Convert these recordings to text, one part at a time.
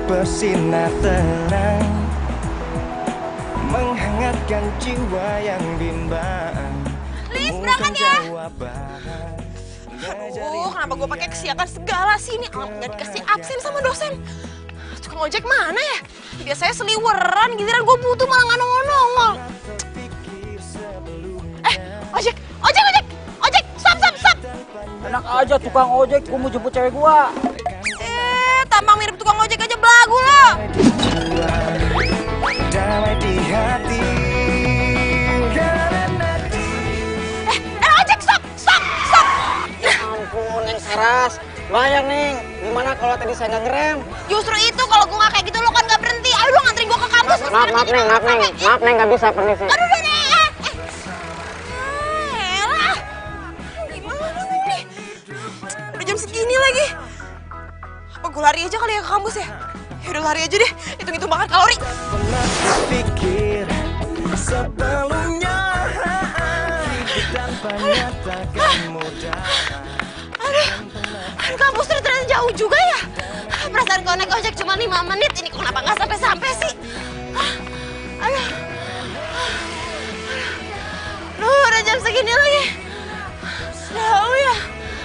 bersinar terang, menghangatkan jiwa yang bimbang. Lis, berangkat ya. Aduh, kenapa gue pakai kesiapan segala sih ini? Nggak dikasih absen sama dosen. Tukang ojek mana ya? Biasanya seliweran, giliran gue butuh malah nggak nongol-nongol. Ojek, stop. Enak aja tukang ojek, gue mau jemput cewek gua. Tampang mirip tukang ojek aja belagu lo. Damai di hati. Ojek, stop. Ya ampun, Neng Saras. Bayang, Neng. Gimana kalau tadi saya nggak ngerem? Justru itu kalau gue nggak kayak gitu lo kan nggak berhenti. Ayo lo nganterin gue ke kampus. Maaf, Neng, nggak bisa, permisi. Aduh, Neng. Elah. Gimana nih? Udah jam segini lagi. Apa gue lari aja kali ya ke kampus ya? Yaudah lari aja deh, hitung-hitung makan kalori. Pernah terpikir sebelumnya hidup tanpa nyatakan mudah. Aduh, kampus ternyata jauh juga ya. Perasaan kalau naik ojek cuma 5 menit, ini kenapa nggak sampai-sampai sih? Aduh, udah jam segini lagi. Jauh ya.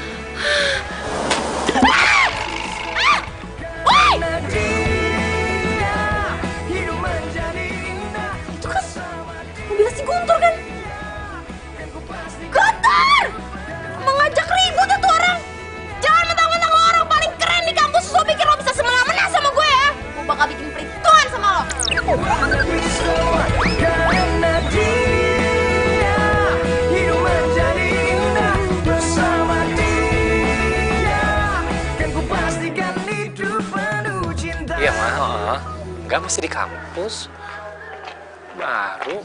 Itu kan mobilnya si Guntur kan? Guntur! Mengajak ribut itu orang. Jangan mentang-mentang lo orang paling keren di kampus, lo pikir lo bisa semena-mena sama gue ya? Gue bakal bikin perhitungan sama lo. Karena dia hidup menjadi indah bersama dia, kan ku pastikan hidup penuh cinta. Iya mah, enggak masih di kampus. Baru.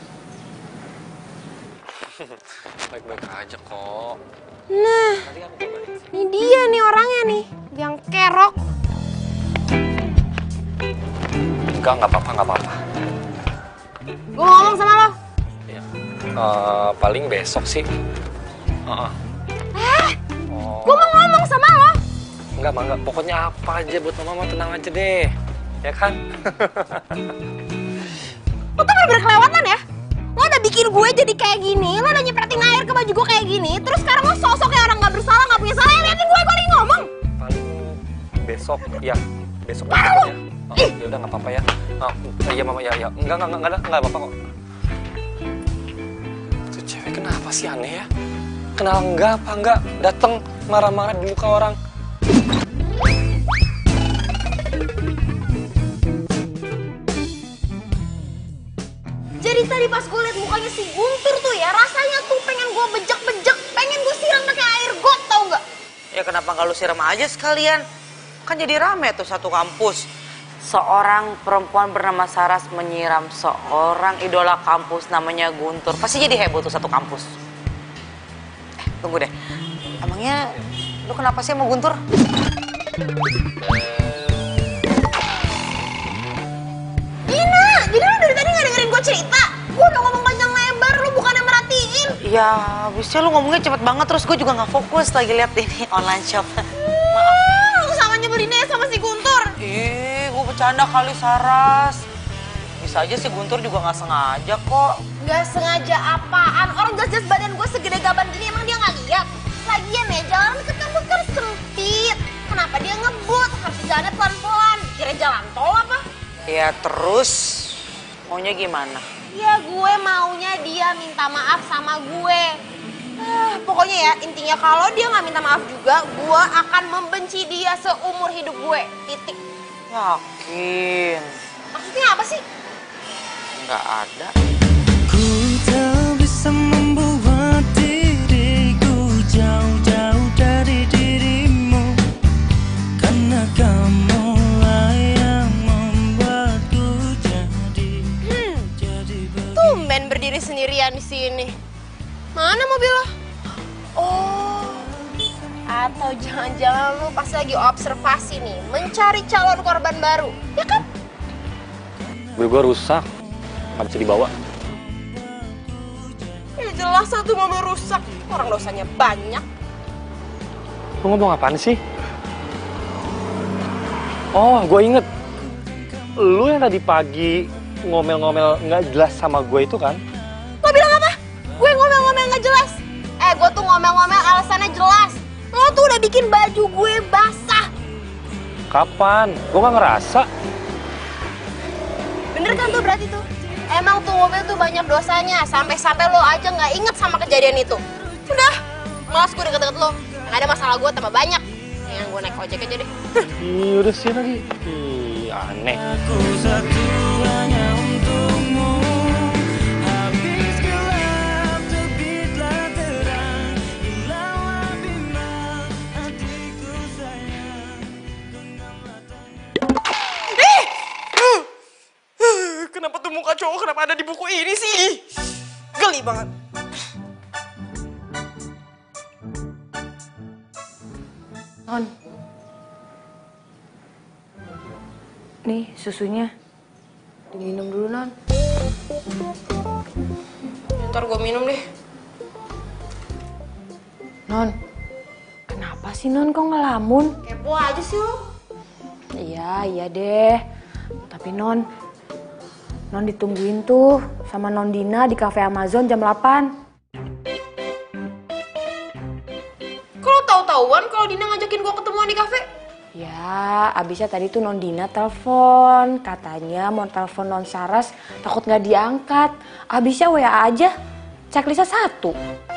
Baik-baik aja kok. Nah, ini dia nih orangnya nih, yang kerok. Enggak apa-apa. Gue ngomong sama lo. Iya. Paling besok sih. Gue mau ngomong sama lo. Enggak. Pokoknya apa aja buat mama tenang aja deh. Ya kan? Lo tuh bener-bener kelewatan ya. Lo udah bikin gue jadi kayak gini, lo udah nyepretin air ke baju gue kayak gini, terus sekarang lo sosok kayak orang gak bersalah, gak punya salah. Liatin gue lagi ngomong. Paling besok, ya. Besok Parah aja lo. ya. Ya udah nggak apa-apa ya. Iya mama ya. Enggak apa-apa kok. Tuh cewek kenapa sih aneh ya? Kenal enggak datang marah-marah di muka orang. Jadi tadi pas gue liat mukanya si Guntur tuh ya, rasanya tuh pengen gue bejek-bejek, pengen gue siram pakai air got, tau nggak? Ya kenapa nggak lu siram aja sekalian? Kan jadi rame tuh satu kampus. Seorang perempuan bernama Saras menyiram seorang idola kampus namanya Guntur. Pasti jadi heboh tuh satu kampus. Tunggu deh. Emangnya lu kenapa sih sama Guntur? Gina, jadi lu dari tadi nggak dengerin gue cerita? Gue udah ngomong panjang lebar, lu bukannya merhatiin. Ya, habisnya lu ngomongnya cepet banget terus gue juga nggak fokus lagi lihat ini online shop. Maaf. Lu sama nyebelinnya sama si Guntur. Gue bercanda kali Saras. Bisa aja si Guntur juga nggak sengaja kok. Nggak sengaja apaan? Orang jelas-jelas badan gue segede gaban gini, emang dia nggak lihat? Lagian ya, jalan ke kampus kan sempit. Kenapa dia ngebut? Harus jalannya pelan-pelan. Kira jalan tol apa? Ya terus maunya gimana? Ya gue maunya dia minta maaf sama gue. Pokoknya ya intinya kalau dia nggak minta maaf juga, gue akan membenci dia seumur hidup gue. Titik. Yakin? Maksudnya apa sih? Nggak ada. Ku tak bisa membuat diriku jauh-jauh dari dirimu, karena kamulah yang membuatku jadi Tumben berdiri sendirian di sini. Mana mobil lo? Oh, atau jangan-jangan lu pas lagi observasi nih, mencari calon korban baru, ya kan? Mobil gue rusak, nggak bisa dibawa. Ya jelas satu mobil rusak, orang dosanya banyak. Lu ngomong apaan sih? Oh, gue inget. lu yang tadi pagi ngomel-ngomel nggak jelas sama gue itu kan? Lo bilang apa? Gue ngomel-ngomel nggak jelas? Gue tuh ngomel-ngomel alasannya jelas. Lo tuh udah bikin baju gue basah. Kapan? Gue nggak ngerasa. Bener kan tuh berarti tuh? Emang tuh mobil tuh banyak dosanya. Sampai-sampai lo aja nggak inget sama kejadian itu. Udah, malas gue deket-deket lo. Yang ada masalah gue tambah banyak. Yang gue naik ojek aja deh. Ih, udah sih lagi. Ih, aneh. Aku satu hanya untukmu. Habis gelap terbitlah terang. Hilanglah bimbang hatiku sayang. Genggamlah Kenapa tuh muka cowok kenapa ada di buku ini sih? Geli banget. Non. Nih susunya. Diminum dulu, Non. Ntar gue minum deh. Non. Kenapa sih, Non? Kok ngelamun? Kepo aja sih lo. Iya deh. Tapi Non ditungguin tuh sama Non Dina di cafe Amazon jam 8. Kalau tahu-tahuan kalau Dina ngajakin gue ketemuan di kafe? Ya, abisnya tadi tuh Non Dina telepon. Katanya mau telepon Non Saras, takut nggak diangkat. Abisnya WA aja, checklistnya 1.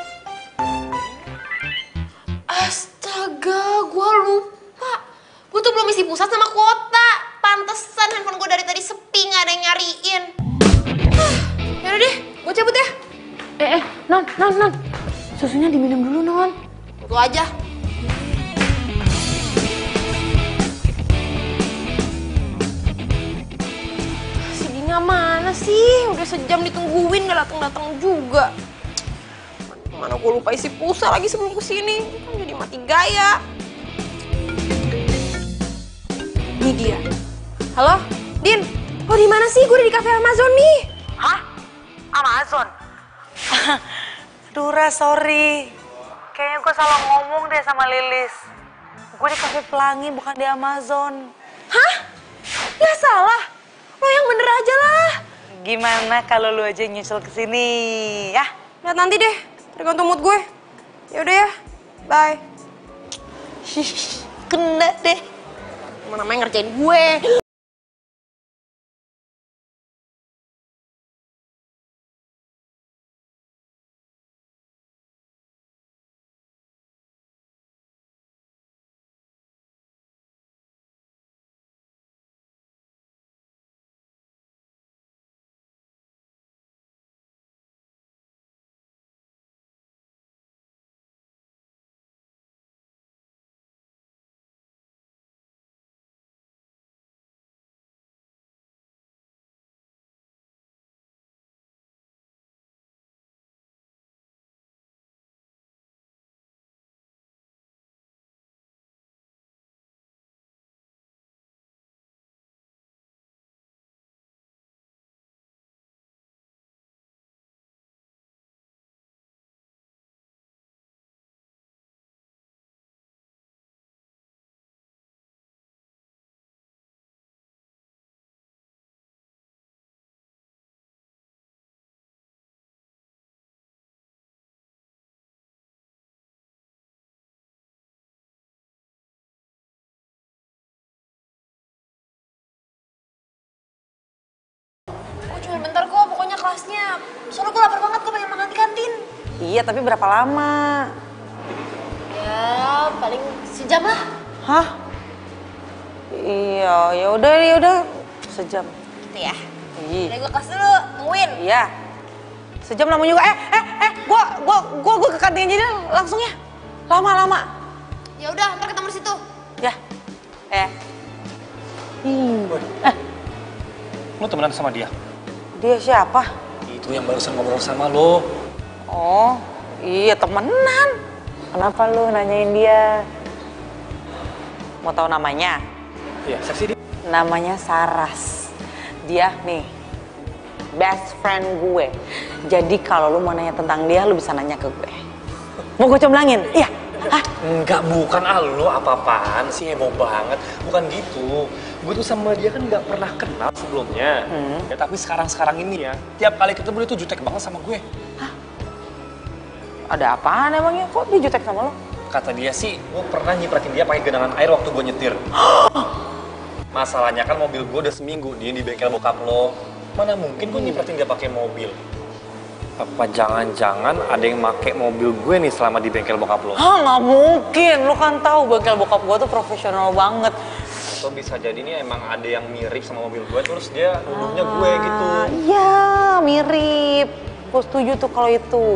Astaga, gue lupa. Gue tuh belum isi pulsa sama kuota. Pantesan handphone gue dari tadi sepi, nggak ada yang nyariin. Yaudah deh, gue cabut ya. Non. Susunya diminum dulu, Non. Itu aja. Si Dina mana sih? Udah sejam ditungguin, nggak datang juga. Mana gue lupa isi pulsa lagi sebelum kesini. Kan jadi mati gaya. Ini dia. Halo, Din. Lo di mana sih? Gue udah di cafe Amazon nih. Hah? Amazon? Dura, sorry. Kayaknya gue salah ngomong deh sama Lilis. Gue di Cafe Pelangi, bukan di Amazon. Hah? Gak salah. Lo yang bener aja lah. Gimana kalau lu aja nyusul ke sini, ya? Lihat nanti deh, tergantung mood gue. Yaudah ya, bye. Kena deh. Mana namanya ngerjain gue. Cuma bentar kok, pokoknya kelasnya. Soalnya gue lapar banget, gue pengen makan di kantin. Iya, tapi berapa lama? Ya, paling sejam lah. Hah? Iya, yaudah. Sejam. Gitu ya. Iya. Udah gue kelas dulu, tungguin. Iya. Sejam lama juga. Gua ke kantin aja deh langsung ya. Lama. Ya udah, ntar ketemu di situ. Ya. Lu temenan sama dia? Dia siapa? Itu yang barusan ngobrol sama lo. Oh, iya temenan. Kenapa lu nanyain dia? Mau tahu namanya? Iya, seksi dia. Namanya Saras. Dia nih best friend gue. Jadi kalau lu mau nanya tentang dia, lu bisa nanya ke gue. Mau gue comblangin? Iya. Hah? Enggak, bukan lo apa-apaan sih, heboh banget. Bukan gitu. gue tuh sama dia kan nggak pernah kenal sebelumnya. Ya tapi sekarang ini ya, tiap kali ketemu dia tuh jutek banget sama gue. Ada apaan emangnya? Kok dia jutek sama lo? Kata dia sih, gue pernah nyipratin dia pakai genangan air waktu gue nyetir. Masalahnya kan mobil gue udah seminggu dia di bengkel bokap lo. Mana mungkin gue nyipratin dia pakai mobil? Apa jangan-jangan ada yang make mobil gue nih selama di bengkel bokap lo? Hah, nggak mungkin. Lo kan tahu bengkel bokap gue tuh profesional banget. Atau bisa jadi nih emang ada yang mirip sama mobil gue, terus dia nuduhnya gue gitu. Iya, mirip. Gue setuju tuh kalau itu.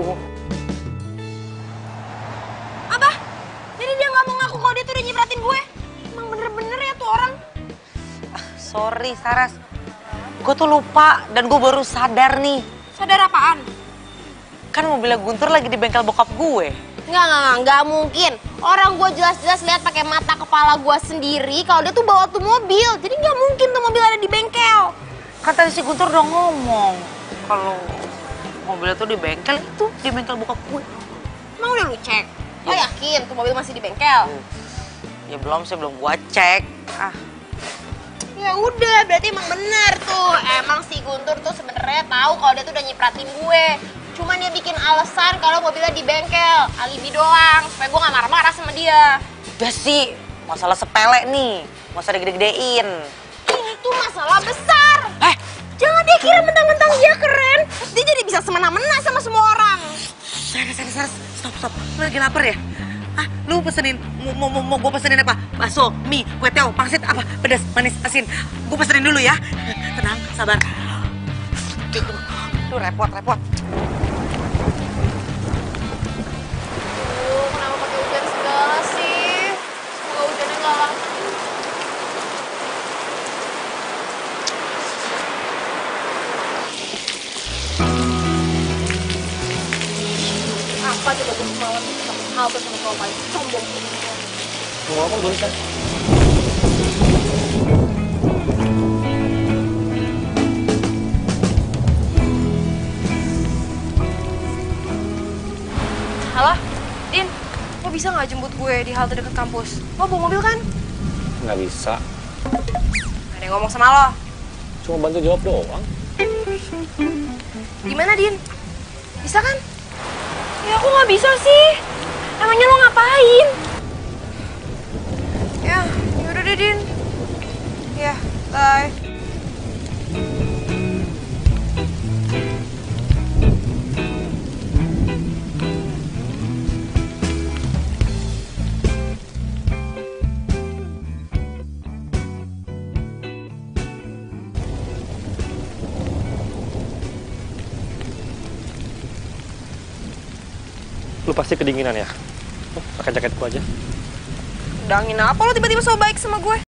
Apa? Jadi dia nggak mau ngaku kalau dia tuh udah nyipratin gue? Emang bener-bener ya tuh orang? Sorry, Saras. Gue tuh lupa dan gue baru sadar nih. Sadar apaan? Kan mobilnya Guntur lagi di bengkel bokap gue. Nggak mungkin. Orang gue jelas-jelas lihat pakai mata kepala gue sendiri kalau dia tuh bawa tuh mobil. Jadi nggak mungkin tuh mobil ada di bengkel. Kan tadi si Guntur udah ngomong kalau mobilnya tuh di bengkel bokap gue. Emang udah lu cek? Lo yakin tuh mobil masih di bengkel? Ya belum sih, belum gua cek. Ya udah, berarti emang bener tuh. Emang si Guntur tuh sebenarnya tahu kalau dia tuh udah nyipratin gue. Cuman dia bikin alasan kalau mobilnya di bengkel, alibi doang, supaya gue nggak marah-marah sama dia. Udah sih, masalah sepele nih, nggak usah digede-gedein. Ini tuh masalah besar. Jangan dia kira mentang-mentang dia keren, terus dia jadi bisa semena-mena sama semua orang. Saras, stop. Lu lagi lapar ya? Lu pesenin, mau gue pesenin apa? Bakso, mie, kue tiaw, pangsit, apa? Pedas, manis, asin. Gue pesenin dulu ya. Tenang, sabar. Tuh repot. Kenapa pakai hujan segala sih? Semoga hujannya nggak lama. Apa coba gue semalam halte sama kau paling sombong. Mau apa tulisan? Halo, Din, lo bisa nggak jemput gue di halte dekat kampus? Lo bawa mobil kan? Nggak bisa. Ada yang ngomong sama lo. Cuma bantu jawab doang. Gimana, Din? Bisa kan? Ya aku nggak bisa sih. Emangnya lo ngapain? Ya, yaudah deh, Din. Ya, bye. Lu pasti kedinginan ya? Pakai jaket gua aja. Udah angin apa lo tiba-tiba so baik sama gue?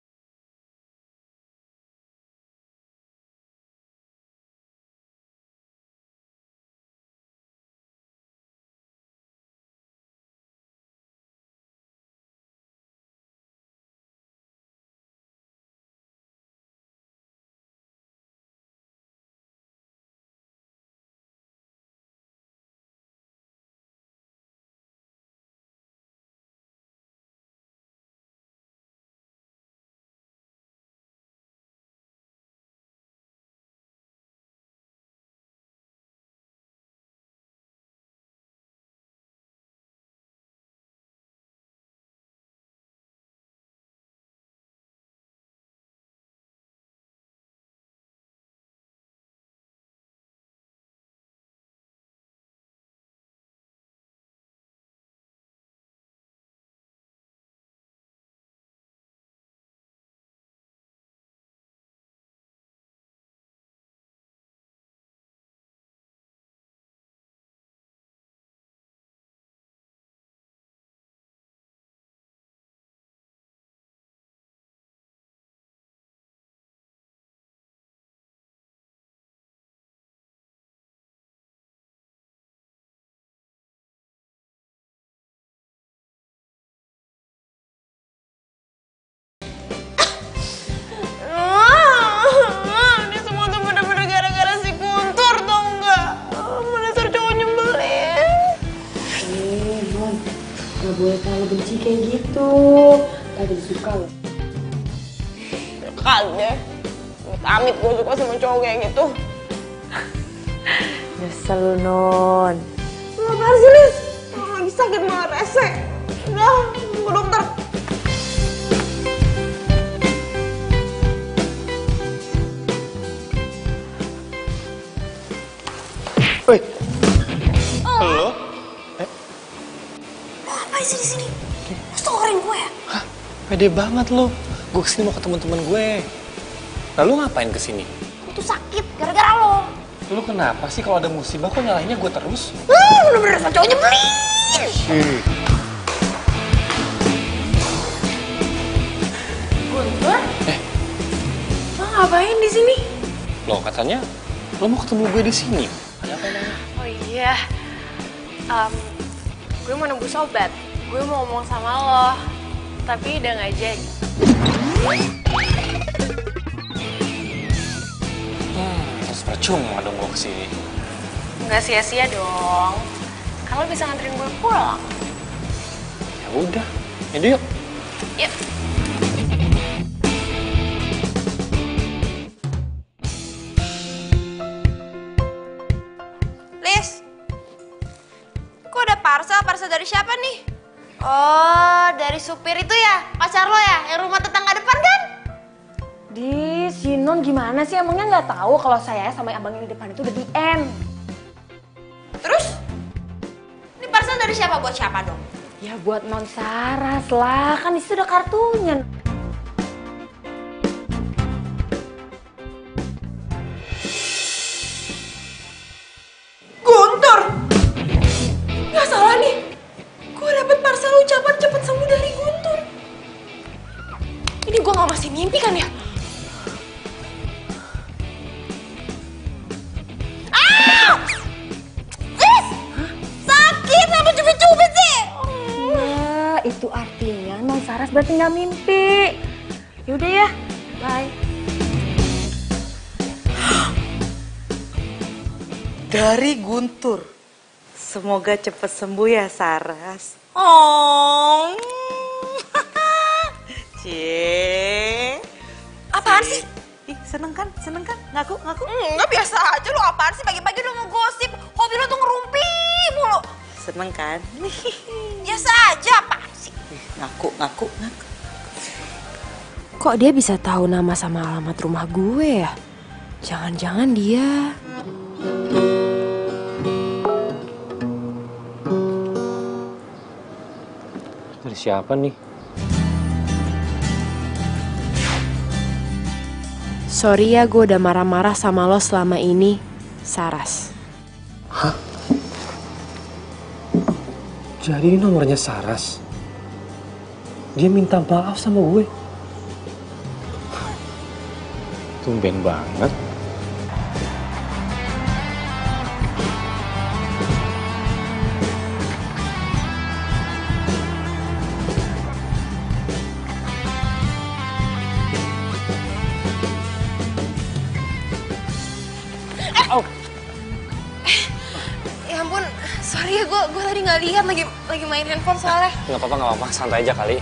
Ini semua tuh bener-bener gara-gara si Guntur, tau nggak? Mana sur cowok nyebelin. Non, gak boleh terlalu benci kayak gitu. Tadi suka loh. kali deh. Amit gue suka sama cowok kayak gitu. Nyesel lu, Non. Lu apaan sih, Lis? Orang lagi sakit malah rese. Udah, ke dokter. Woi. Halo? Lo ngapain sih di sini? Lo stalkerin gue ya? Hah? Pede banget lo. Gue kesini mau ketemu temen gue. Nah, lu ngapain kesini? Gue tuh sakit gara-gara lo. Lu kenapa sih kalau ada musibah kok nyalahinnya gue terus? Bener-bener sama cowok nyebelin. Guntur? Lo ngapain di sini? Lo katanya lo mau ketemu gue di sini. Ada apa namanya? Oh iya, gue mau nembus obat. Gue mau ngomong sama lo, tapi udah nggak jadi. Terus percuma dong gue kesini. Nggak sia-sia dong. Kalau bisa nganterin gue pulang. Ya udah, yaudah yuk. Yuk. Lis, kok ada parcel? Parcel dari siapa nih? Oh, dari supir itu ya? Pacar lo ya? Yang rumah tetangga depan kan? Di si Non gimana sih? Emangnya nggak tahu kalau saya sama abang yang di depan itu udah di end. Terus? Ini parcel dari siapa buat siapa dong? Ya buat Non Saras lah, kan di situ ada kartunya. Guntur! Nggak salah nih. Gue dapet parcel ucapan cepet sembuh dari Guntur. Ini gue nggak masih mimpi kan ya? Ah! Lis! Sakit, kenapa cubit-cubit sih? Ya, itu artinya Non Saras berarti nggak mimpi. Yaudah ya, bye. Dari Guntur. Semoga cepat sembuh ya, Saras. Oh. Cie. Apaan sih? Ih, seneng kan? Seneng kan? Ngaku, ngaku. Enggak, biasa aja lo. Apaan sih pagi-pagi lo ngegosip? Hobi lo tuh ngerumpi mulu. Seneng kan? Biasa aja, apaan sih? Ngaku, ngaku, ngaku. Kok dia bisa tahu nama sama alamat rumah gue ya? Jangan-jangan dia... Dari siapa nih? Sorry ya gue udah marah-marah sama lo selama ini, Saras. Hah? Jadi ini nomornya Saras? Dia minta maaf sama gue? Tumben banget. Ya ampun, sorry ya gue tadi nggak lihat lagi main handphone soalnya. Nggak apa-apa, santai aja kali.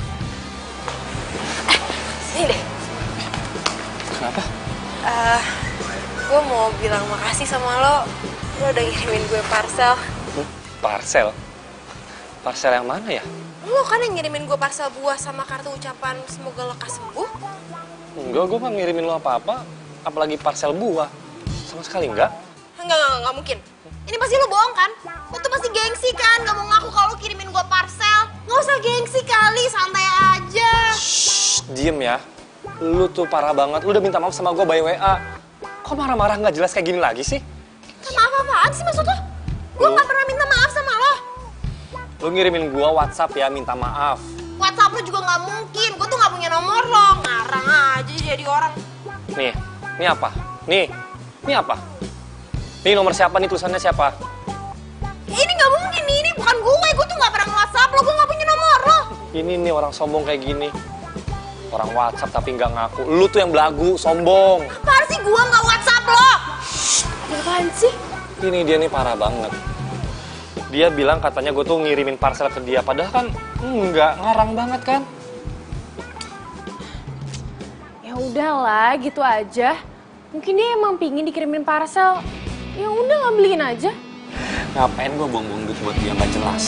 Sini deh. Kenapa? Gue mau bilang makasih sama lo udah ngirimin gue parcel. Parcel? Parcel yang mana ya? Lo kan yang ngirimin gue parcel buah sama kartu ucapan semoga lekas sembuh. Enggak, gue nggak ngirimin lo apa-apa. Apalagi parcel buah. Sama sekali enggak. Enggak mungkin. Ini pasti lo bohong kan? Lo tuh pasti gengsi kan? Gak mau ngaku kalau lo kirimin gue parcel. Gak usah gengsi kali, santai aja. Shh, diem ya. Lu tuh parah banget. Lu udah minta maaf sama gue by WA. Kok marah-marah nggak jelas kayak gini lagi sih? Maaf apaan sih maksud lo? Gue gak pernah minta maaf sama lo. Lu ngirimin gue WhatsApp ya, minta maaf. WhatsApp lo juga gak mungkin. Gue tuh gak punya nomor lo. Ngarang aja jadi orang. Nih, ini apa? Nih, ini apa? Nih nomor siapa nih, tulisannya siapa? Ini gak mungkin nih, ini bukan gue. Gue tuh gak pernah nge-WhatsApp lo. Gue gak punya nomor lo. Ini nih orang sombong kayak gini. Orang WhatsApp tapi nggak ngaku. Lu tuh yang belagu, sombong. Apaan sih gue gak WhatsApp lo? Apaan sih? Ini dia nih parah banget. Dia bilang katanya gue tuh ngirimin parcel ke dia. Padahal kan enggak, ngarang banget kan? Ya Udahlah, gitu aja. Mungkin dia emang pingin dikirimin parcel. Ya udah nggak beliin aja. Ngapain gue buang-buang duit buat dia nggak jelas?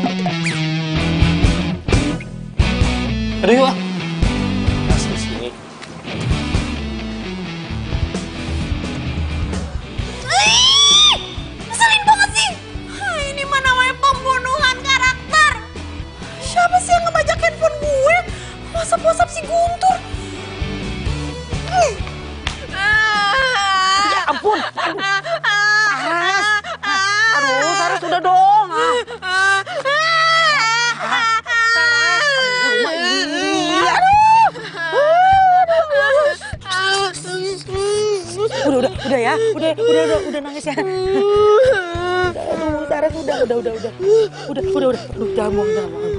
Aduh yuk. Mas di sini. Ngeselin banget sih. Ini mah namanya pembunuhan karakter. Siapa sih yang ngebajak handphone gue? WhatsApp si Guntur. Ya ampun. Saras. Aduh, Saras udah dong. Udah ya, udah nangis ya. Aduh, Saras udah, jangan bohong.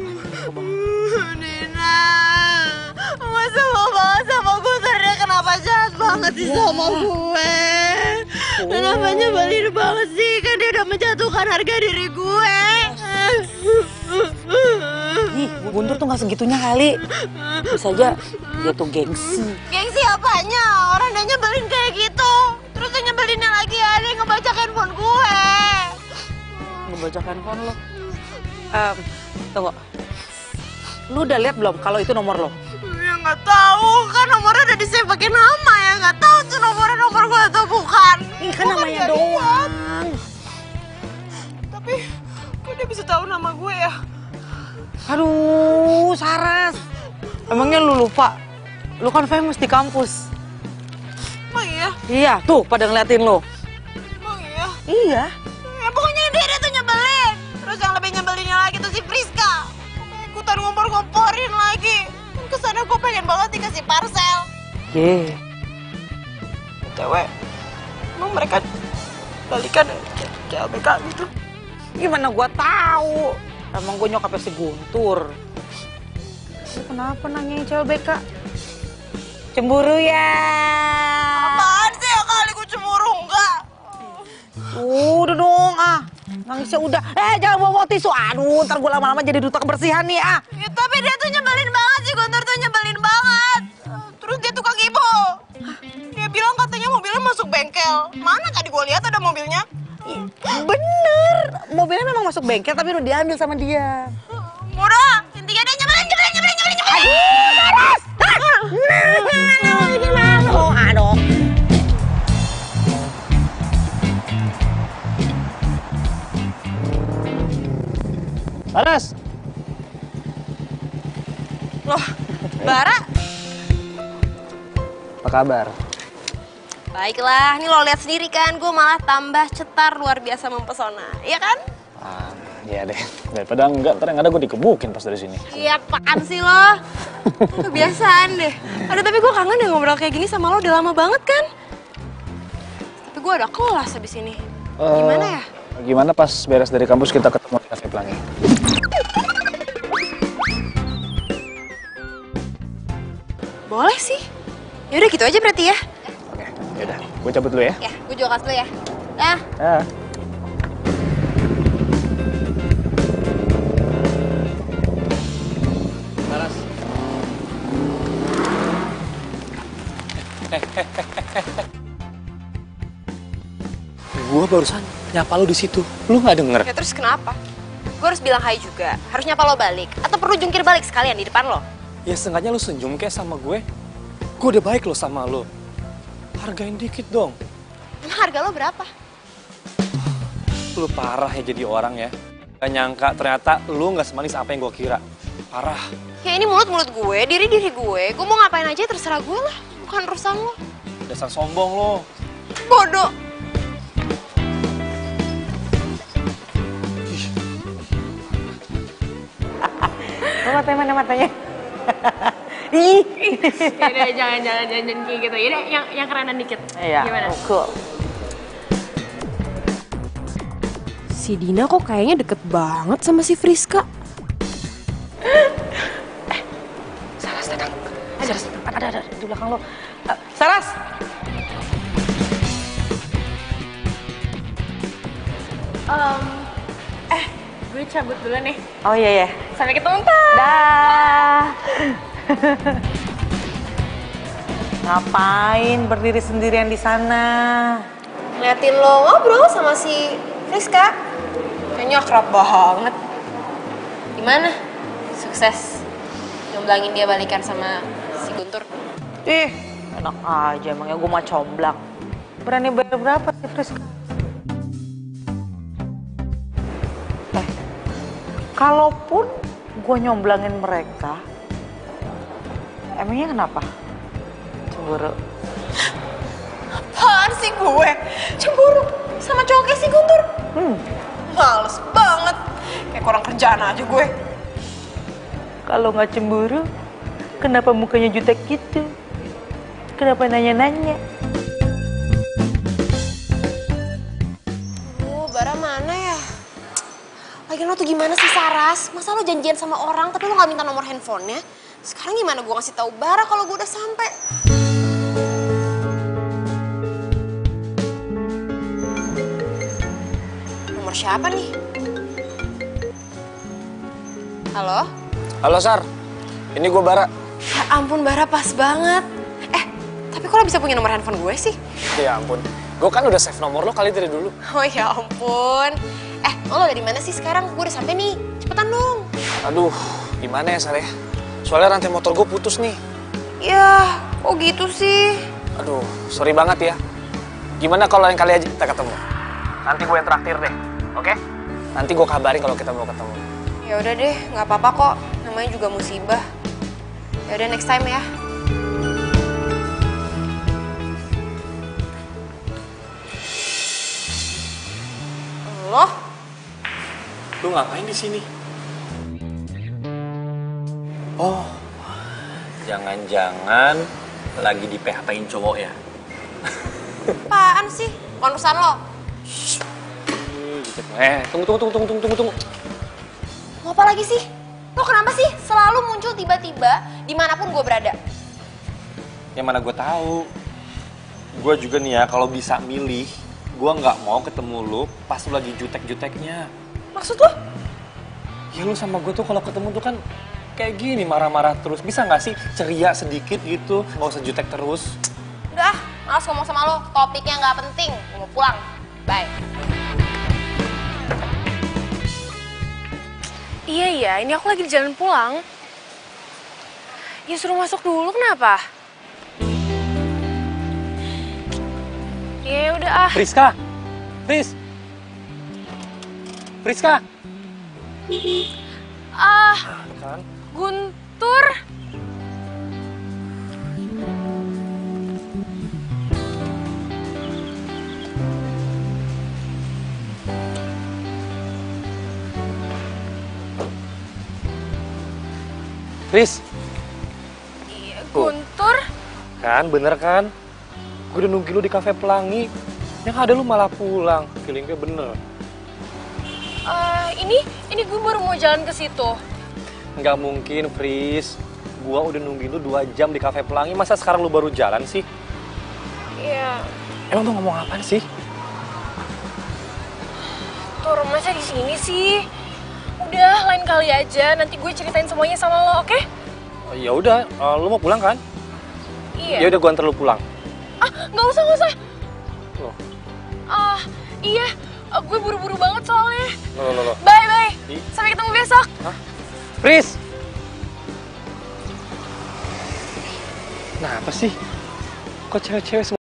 Nina, masa mau banget sama gue karena kenapa jahat banget sih sama gue? Kenapa nyebelin banget sih, kan dia udah menjatuhkan harga diri gue. Ih, Guntur tuh gak segitunya kali. Bisa aja dia tuh gengsi. Gengsi apanya? Orang dia nyebelin kayak gitu. Terus dia nyebelinnya lagi ada yang ngebajak handphone gue. Ngebajak handphone lo. Tunggu. Lu udah lihat belum kalau itu nomor lo? Ya nggak tahu, kan nomornya udah di-save pakai nama ya. Nggak tahu tuh nomornya nomor gue atau bukan. Ini kan namanya doang. Tapi kok dia bisa tahu nama gue ya? Aduh, Saras. Emangnya lu lupa? Lu kan famous di kampus. Emang iya? Iya, tuh pada ngeliatin lo. Emang iya? Iya. Ya pokoknya dia tuh nyebelin. Terus yang lebih nyebelinnya lagi tuh si Friska. Ikutan ngompor-ngomporin lagi. Dan kesana gue pengen banget dikasih parcel. Ye. Cewek. Emang mereka balikan kayak LBK gitu? Gimana gua tahu? Emang gue nyokapnya si Guntur. Lu kenapa nanyain cewek BK? Cemburu ya? Apaan sih ya kali gue cemburu enggak? Udah dong nangisnya udah. Jangan bawa tisu. Aduh, ntar gue lama-lama jadi duta kebersihan nih Ya, tapi dia tuh nyebelin banget sih, Guntur tuh nyebelin banget. Terus dia tukang ibu. Dia bilang katanya mobilnya masuk bengkel. Mana tadi gue lihat ada mobilnya? Bener, mobilnya memang masuk bengkel tapi udah diambil sama dia. Udah, intinya dia nyebelin. Aduh, Saras! Aduh. Saras. Loh, Bara? Apa kabar? Baiklah, ini lo lihat sendiri kan, gue malah tambah cetar luar biasa mempesona, iya kan? Iya deh, daripada enggak, ntar yang ada gue dikebukin pas dari sini. Iya, apaan sih lo? Kebiasaan deh. Aduh, tapi gue kangen deh ngobrol kayak gini sama lo, udah lama banget kan? Tapi gue ada kelas habis ini. Gimana ya? Gimana pas beres dari kampus kita ketemu di Cafe Pelangi? Boleh sih. Yaudah gitu aja berarti ya. Oke, yaudah. Gue cabut dulu ya. Ya, gue juga kelas dulu ya. Dah. Saras. Gue barusan nyapa lu di situ. Lu nggak denger? Ya terus kenapa? Gue harus bilang hai juga. Harus nyapa lo balik. Atau perlu jungkir balik sekalian di depan lo? Ya setengahnya lu senyum kayak sama gue. Gue udah baik lo sama lu. Hargain dikit dong. Emang harga lo berapa? Lu parah ya jadi orang ya. Gak nyangka ternyata lu gak semanis apa yang gue kira. Parah. Ya ini mulut-mulut gue, diri-diri gue. Gue mau ngapain aja terserah gue lah. Bukan urusan lo. Dasar sombong lo. Bodoh. Mana matanya? Ih. Yaudah, jangan kayak gitu. Yaudah, yang kerenan dikit. Iya. Gimana? Cool. Si Dina kok kayaknya deket banget sama si Friska. Saras datang. Saras, ada di belakang lo. Saras. Gue cabut dulu nih. Oh iya. Sampai ketemu ntar. Dah. Ngapain berdiri sendirian di sana? Ngeliatin lo ngobrol sama si Friska. Kayaknya akrab banget. Gimana? Sukses nyomblangin dia balikan sama si Guntur? Ih, enak aja emangnya gue mah comblang. Berani bayar berapa sih Friska? Kalaupun gue nyomblangin mereka, emangnya kenapa? Cemburu. Apaan sih gue? Cemburu sama cowok kayak si Guntur? Males banget. Kayak kurang kerjaan aja gue. Kalau nggak cemburu, kenapa mukanya jutek gitu? Kenapa nanya-nanya? Bara mana ya? Lagian lo tuh gimana sih Saras? Masa lo janjian sama orang tapi lo gak minta nomor handphonenya? Sekarang gimana gue ngasih tahu Bara kalau gue udah sampai? Nomor siapa nih? Halo? Halo Sar, ini gue Bara. Ya ampun Bara, pas banget. Tapi kok lo bisa punya nomor handphone gue sih? Ya ampun, gue kan udah save nomor lo kali dari dulu. Oh ya ampun. Lo dari mana sih sekarang? Gue udah sampai nih. Cepetan dong. Aduh, gimana ya Sar ya? Soalnya rantai motor gue putus nih. Ya, kok gitu sih? Aduh, sorry banget ya. Gimana kalau lain kali aja kita ketemu? Nanti gue yang traktir deh, oke? Nanti gue kabarin kalau kita mau ketemu. Ya udah deh, nggak apa-apa kok. Namanya juga musibah. Ya udah next time ya. Loh? Lu ngapain di sini? Oh, jangan-jangan lagi di PHP-in cowok ya? Apaan sih? Bukan urusan lo. Tunggu. Mau apa lagi sih? Lo kenapa sih selalu muncul tiba-tiba dimanapun gue berada? Yang mana gue tahu. Gue juga nih ya, kalau bisa milih, gue nggak mau ketemu lu pas lu lagi jutek-juteknya. Maksud lo? Ya lu sama gue tuh kalau ketemu tuh kan kayak gini, marah-marah terus. Bisa nggak sih ceria sedikit gitu, nggak usah jutek terus. Udah, males ngomong sama lo. Topiknya nggak penting. Gue mau pulang. Bye. Iya, ini aku lagi di jalan pulang. Ya suruh masuk dulu, kenapa? Ya udah ah. Friska! Kan? Guntur. Fris, Guntur. kan bener kan? Gue udah nunggu lu di kafe Pelangi. Yang ada lu malah pulang. Feeling gue bener. Ini gue baru mau jalan ke situ. Nggak mungkin, Fris. Gua udah nungguin lu 2 jam di kafe Pelangi. Masa sekarang lu baru jalan sih? Iya. Emang lu ngomong apaan sih? Tuh rumahnya di sini sih. Udah, lain kali aja. Nanti gue ceritain semuanya sama lo, oke? Ya udah, lu mau pulang kan? Iya. Ya udah, gua antar lu pulang. Nggak usah. Loh. Iya. Gue buru-buru banget soalnya. Loh. Bye. Sampai ketemu besok. Hah? Fris! Nah, apa sih? Kok cewek-cewek semua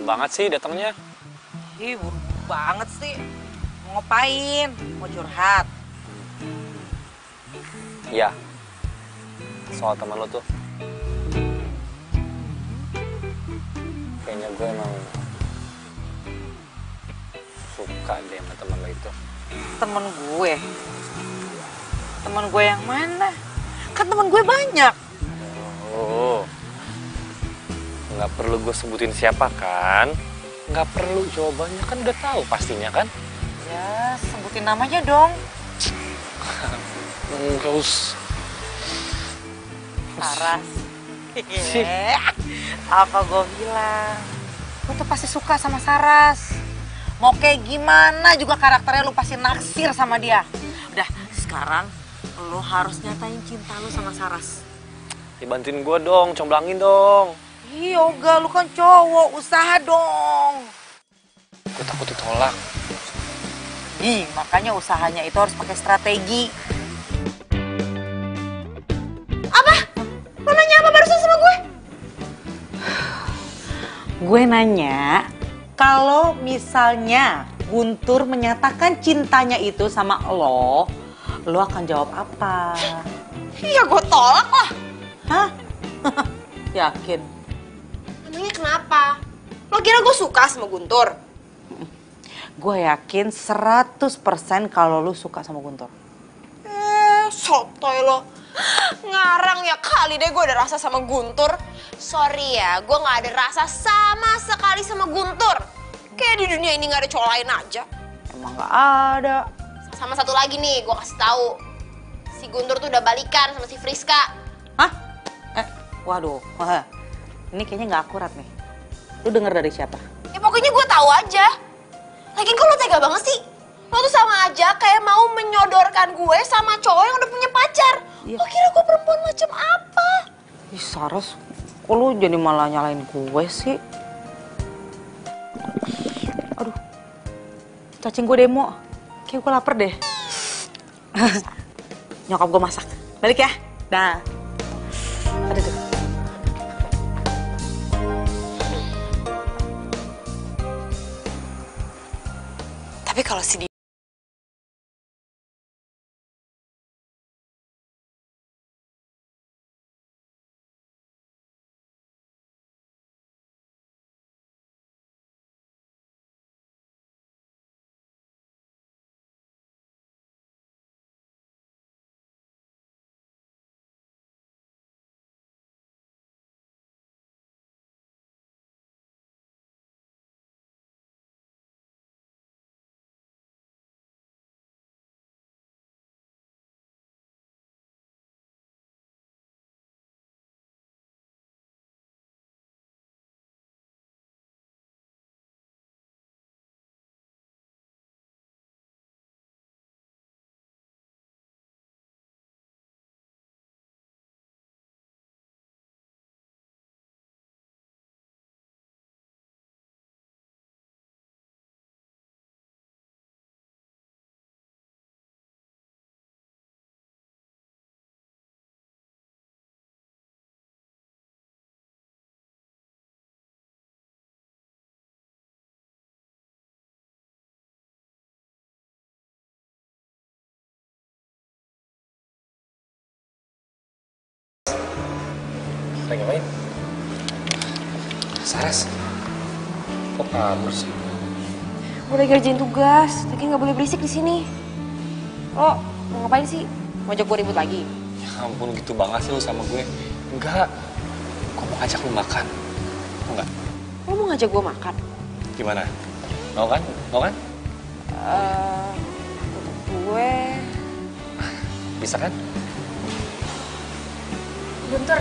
banget sih datangnya. Ih, buru-buru banget sih. Mau ngapain? Mau curhat? Iya. Soal teman lo tuh. Kayaknya gue emang suka deh sama teman lo itu. Temen gue? Temen gue yang mana? Kan temen gue banyak. Oh, nggak perlu gue sebutin siapa kan? Nggak perlu, jawabannya kan udah tahu pastinya kan? Ya, sebutin namanya dong. Nggak usah. Saras. Apa gue bilang? Lo tuh pasti suka sama Saras. Mau kayak gimana juga karakternya lu pasti naksir sama dia. Udah, sekarang lo harus nyatain cinta lo sama Saras. Dibantuin gue dong, comblangin dong. Ih, Yoga, lu kan cowok, usaha dong. Gue takut ditolak. Ih, makanya usahanya itu harus pakai strategi. Apa? Lo nanya apa barusan sama gue? Gue nanya, kalau misalnya Guntur menyatakan cintanya itu sama lo akan jawab apa? Ya gue tolak lah. Hah? Yakin? Emangnya kenapa? Lo kira gue suka sama Guntur? Gue yakin 100% kalau lu suka sama Guntur. Sotoy lo. Ngarang ya kali deh gue ada rasa sama Guntur. Sorry ya, gue gak ada rasa sama sekali sama Guntur. Kayak di dunia ini gak ada cowok lain aja. Emang gak ada. Sama satu lagi nih, gue kasih tahu. Si Guntur tuh udah balikan sama si Friska. Hah? Waduh. Wah, ini kayaknya gak akurat nih. Lu denger dari siapa? Ya pokoknya gue tahu aja. Lagian kok lo tega banget sih? Lo tuh sama aja kayak mau menyodorkan gue sama cowok yang udah punya pacar. Iya. Lo kira gue perempuan macam apa? Ih, Saras, kok lu jadi malah nyalain gue sih? Aduh, cacing gue demo. Kayak gue lapar deh. Nyokap gue masak. Balik ya. Dah. Aduh tuh. Tapi kalau si Lagi ngapain? Saras, kok kabur sih? Gue lagi kerjain tugas, tapi nggak boleh berisik di sini. Lo mau ngapain sih? Mau ajak gue ribut lagi? Ya ampun, gitu banget sih lo sama gue. Enggak, gue mau ngajak lo makan. Mau nggak? Lo mau ngajak gue makan? Gimana? Mau kan? Mau kan? Untuk gue... Bisa kan? Bentar.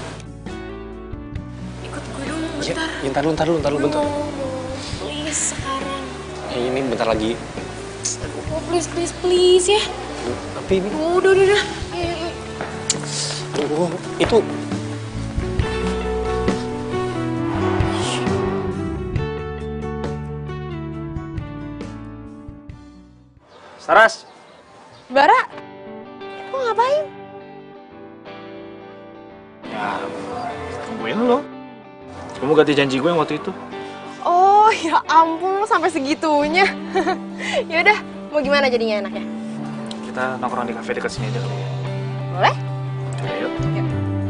ikut gue dong bentar. Ya, ntar lu bentar. Please sekarang. Ini bentar lagi. Oh, please ya. Tapi ini... Udah. Ayo. Itu... Saras! Bara, lo ngapain? Ya, tungguin lo. Kamu ganti janji gue yang waktu itu. Oh, ya ampun, lo sampai segitunya. Ya udah, mau gimana jadinya enaknya? Kita nongkrong di kafe dekat sini aja kali ya. Boleh? Yuk. Yuk.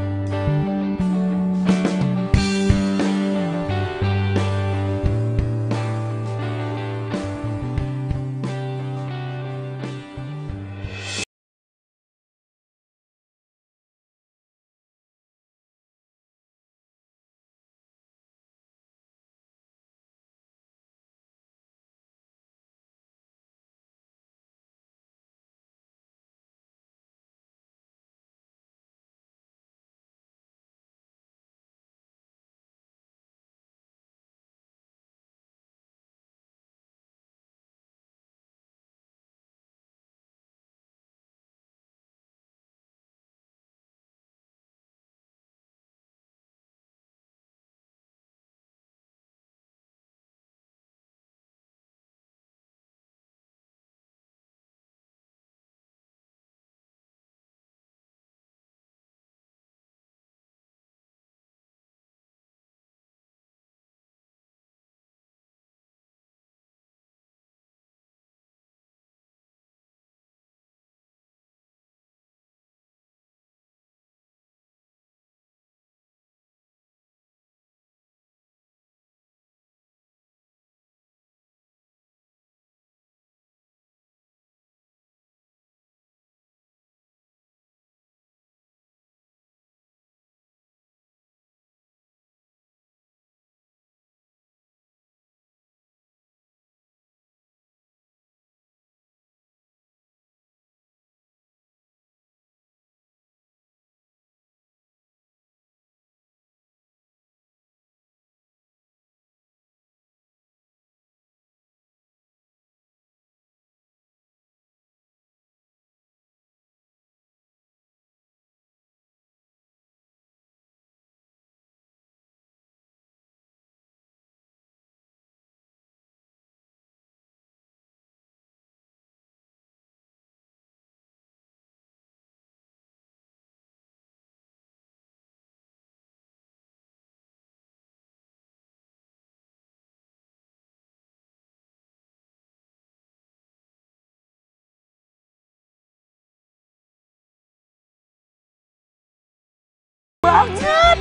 Banget.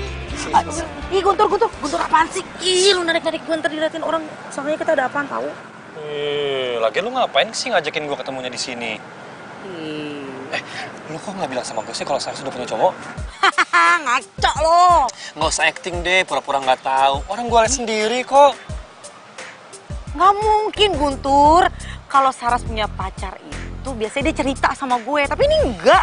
Ih, Guntur apaan sih? Ih, lu narik-narik gue ntar diliatin orang. Soalnya kita ada apaan tahu? Lagian lu ngapain sih ngajakin gue ketemunya di sini? Lu kok nggak bilang sama gue sih kalau Saras udah punya cowok? Hahaha, ngaco lo. Nggak usah acting deh, pura-pura nggak tahu. Orang gue liat sendiri kok. Nggak mungkin, Guntur. Kalau Saras punya pacar itu biasanya dia cerita sama gue, tapi ini enggak.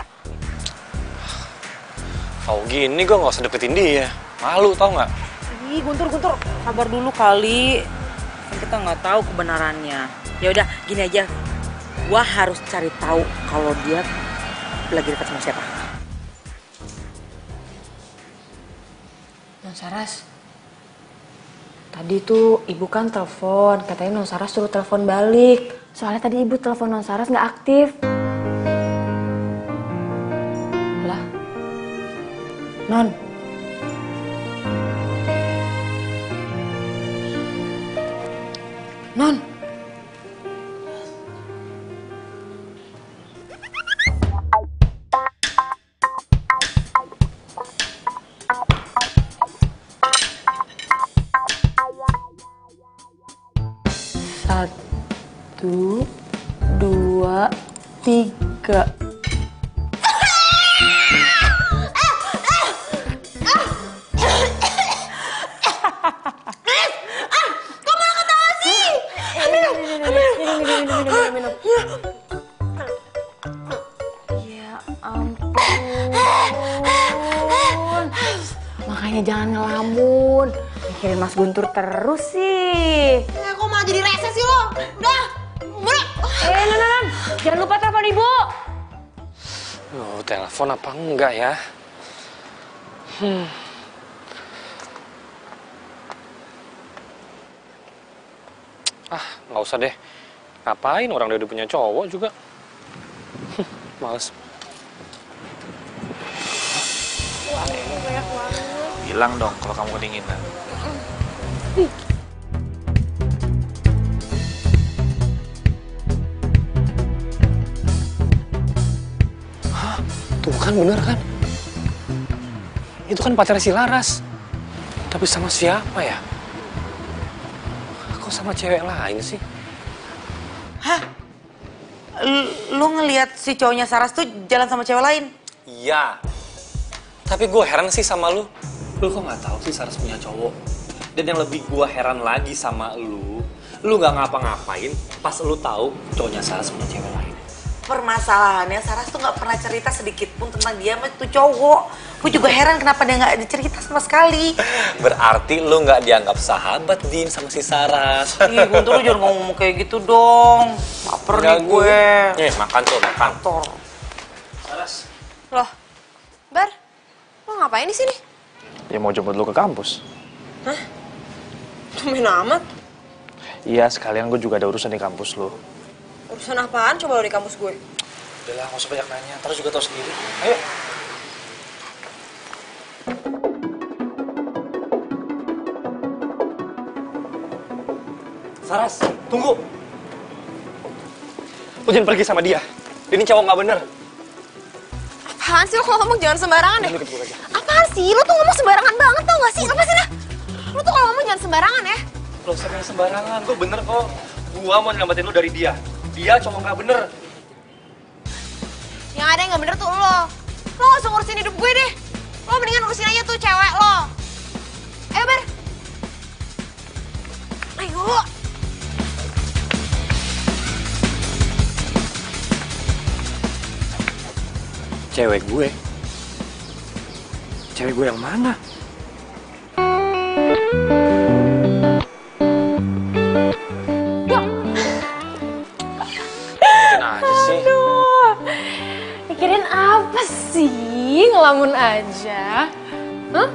Tau gini gue nggak usah deketin dia. Malu tau nggak? Ih, Guntur, sabar dulu kali. Kan kita nggak tahu kebenarannya. Ya udah, gini aja. Gua harus cari tahu kalau dia lagi dekat sama siapa. Non Saras, tadi tuh ibu kan telepon, katanya Non Saras suruh telepon balik. Soalnya tadi ibu telepon Non Saras nggak aktif. Lah, Non. Non. Satu, dua, tiga. Minum. Ya ampun. Makanya jangan ngelamun. Mikirin Mas Guntur terus sih. Kok malah jadi rese sih lo? Udah, udah. Non. Jangan lupa telepon ibu. Telepon apa enggak ya? Nggak usah deh. Ngapain orang dia udah punya cowok juga? Males. Bilang dong kalau kamu kedinginan. kan bener kan? Itu kan pacarnya si Laras. Tapi sama siapa ya? Kok sama cewek lain sih? Hah? Lu ngelihat si cowoknya Saras tuh jalan sama cewek lain? Iya. Tapi gue heran sih sama lu. Lu kok nggak tahu sih Saras punya cowok? Dan yang lebih gue heran lagi sama lu nggak ngapa-ngapain pas lu tahu cowoknya Saras punya cewek lain. Permasalahannya Saras tuh nggak pernah cerita sedikit pun tentang dia sama tuh cowok. Gue juga heran kenapa dia nggak dicerita sama sekali. Berarti lu nggak dianggap sahabat, Din, sama si Saras. Ih, Guntur lu jangan ngomong kayak gitu dong. Baper nih gue. Makan tuh, makan. Tor. Laras. Loh, Bar, lo ngapain di sini? Ya mau jemput lu ke kampus. Hah? Tumben amat. Iya, sekalian gue juga ada urusan di kampus lu. Urusan apaan coba lo di kampus gue? Udah lah, gak usah banyak nanya. Terus juga tahu sendiri. Ayo. Saras, tunggu. Lu jangan pergi sama dia. Dia ini cowok nggak bener. Apaan sih lo kalau ngomong jangan sembarangan deh? Lu ikut gue aja. Apaan sih? Lo tuh ngomong sembarangan banget tau gak sih? Apa sih dah? Lo tuh kalau ngomong jangan sembarangan ya? Lo sering sembarangan. Gue bener kok. Gua mau nyelamatin lu dari dia. Dia cowok nggak bener. Yang ada yang gak bener tuh lo. Lo gak usah ngurusin hidup gue deh. Lo mendingan urusin aja tuh cewek lo. Ayo Bar. Ayo. Cewek gue? Cewek gue yang mana? Mungkin aja sih. Mikirin apa sih? Ngelamun aja. Hah?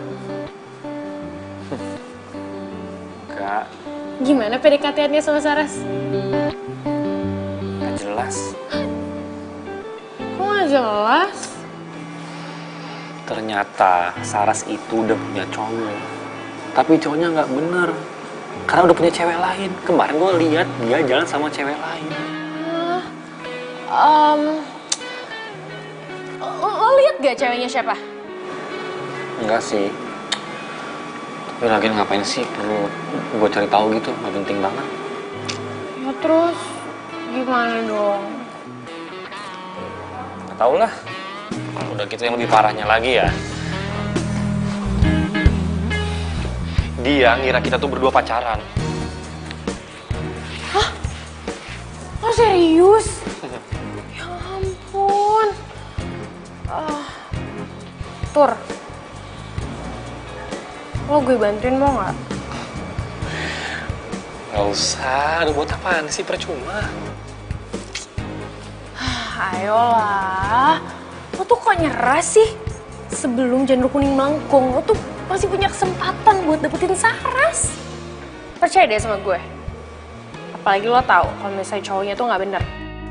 Enggak, Gimana PDKT-annya sama Saras? gak jelas. Kok gak jelas? Ternyata Saras itu udah punya cowok. Tapi cowoknya nggak bener. Karena udah punya cewek lain. Kemarin gue lihat dia jalan sama cewek lain. Lo lihat gak ceweknya siapa? Enggak sih. Tapi lagi ngapain sih perlu gue cari tahu gitu? Nggak penting banget. Ya terus gimana dong? Nggak tahu lah. Udah gitu yang lebih parahnya lagi ya. Dia ngira kita tuh berdua pacaran. Oh serius? Ya ampun. Tur. Lo gue bantuin mau nggak? Nggak usah, udah buat apaan sih, percuma. Ayolah. Lo tuh kok nyerah sih? Sebelum janur kuning melengkung, lo tuh masih punya kesempatan buat dapetin Saras. Percaya deh sama gue. Apalagi lo tahu kalau misalnya cowoknya tuh nggak bener.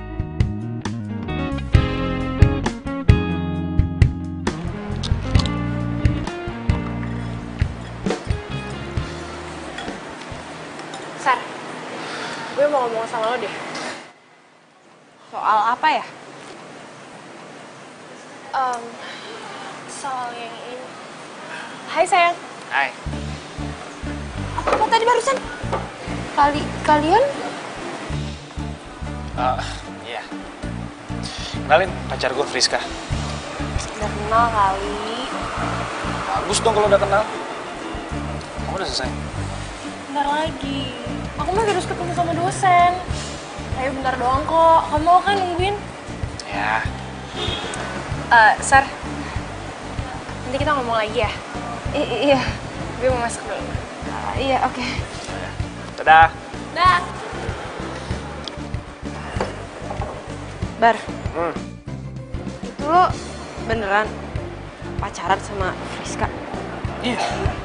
Sar, gue mau ngomong sama lo deh. Soal apa ya? Soal yang ini. Hai sayang. Hai. Apa tadi barusan? Kalian? Iya. Kenalin, pacar gue Friska. Udah kenal kali. Bagus dong kalau udah kenal. Kamu udah selesai? Bentar lagi. Aku masih harus ketemu sama dosen. Ayo bentar doang kok. Kamu mau kan nungguin? Ya. Sar. Nanti kita ngomong lagi ya. Iya. Gue mau masuk dulu. Iya, oke. Dadah. Dah. Bar. Itu lo beneran pacaran sama Friska? Iya.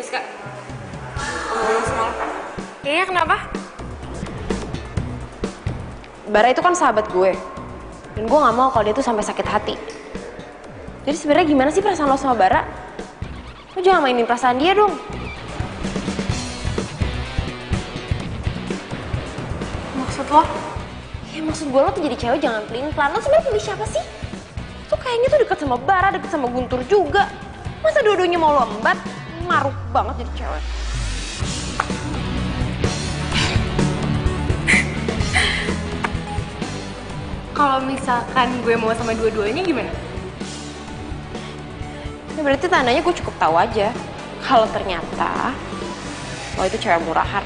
Rizka. Ngomong sama lo. Iya, kenapa? Bara itu kan sahabat gue. Dan gue gak mau kalau dia tuh sampai sakit hati. Jadi sebenarnya gimana sih perasaan lo sama Bara? Lo jangan mainin perasaan dia dong. Maksud lo? Ya maksud gue lo tuh jadi cewek jangan pelin-pelan. Lo sebenarnya pilih siapa sih? Tuh kayaknya tuh deket sama Bara, deket sama Guntur juga. Masa dua-duanya mau lo embat? Maruk banget jadi cewek. Kalau misalkan gue mau sama dua-duanya gimana? Ya berarti tandanya gue cukup tahu aja. Kalau ternyata lo itu cewek murahan.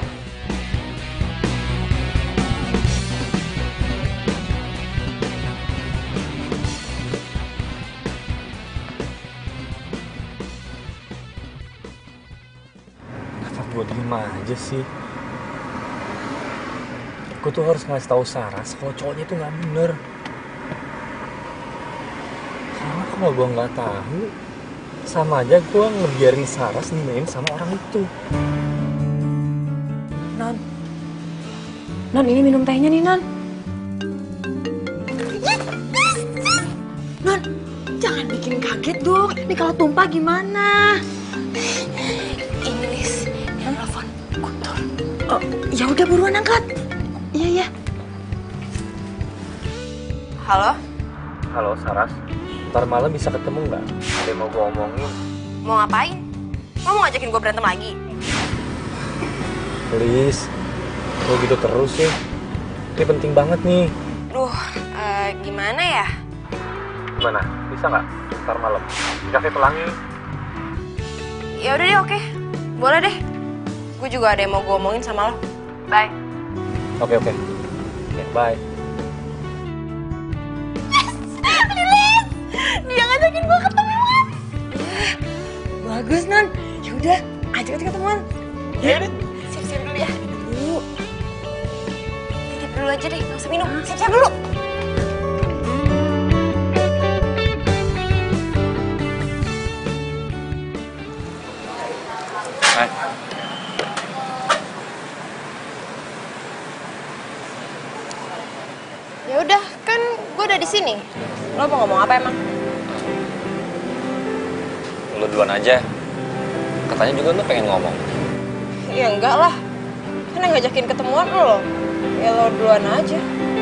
Kenapa gue diem aja sih? Gue tuh harus ngasih tahu Saras kalau cowoknya tuh nggak bener. Karena kalau gue nggak tahu, sama aja gue ngebiarin Saras dimain sama orang itu. Non, ini minum tehnya nih, Non. Non, jangan bikin kaget dong. Ini kalau tumpah gimana? Ini, Lis. Yang telepon Guntur. Oh, ya udah buruan angkat. Iya, iya. Halo? Halo Saras, ntar malam bisa ketemu nggak? Ada yang mau gue omongin. Mau ngapain? Lo mau ngajakin gue berantem lagi? Please, lo gitu terus sih. Ini penting banget nih. Duh, gimana ya? Gimana? Bisa nggak? Ntar malam. Di Cafe Pelangi. Ya udah deh, oke. Boleh deh. Gue juga ada yang mau gue omongin sama lo. Bye. Oke. Oke, bye. Dia ngajakin gue ketemuan. Bagus, Non. Ya udah, ajak aja ketemuan. Ya udah. Siap-siap dulu ya. Siap dulu aja deh, nggak usah minum. Siap-siap dulu. Hai. Ya udah, kan gue udah di sini. Lo mau ngomong apa emang? Lo duluan aja. Katanya juga lo pengen ngomong. Ya enggak lah. Kan yang ngajakin ketemuan lo. Ya lo duluan aja.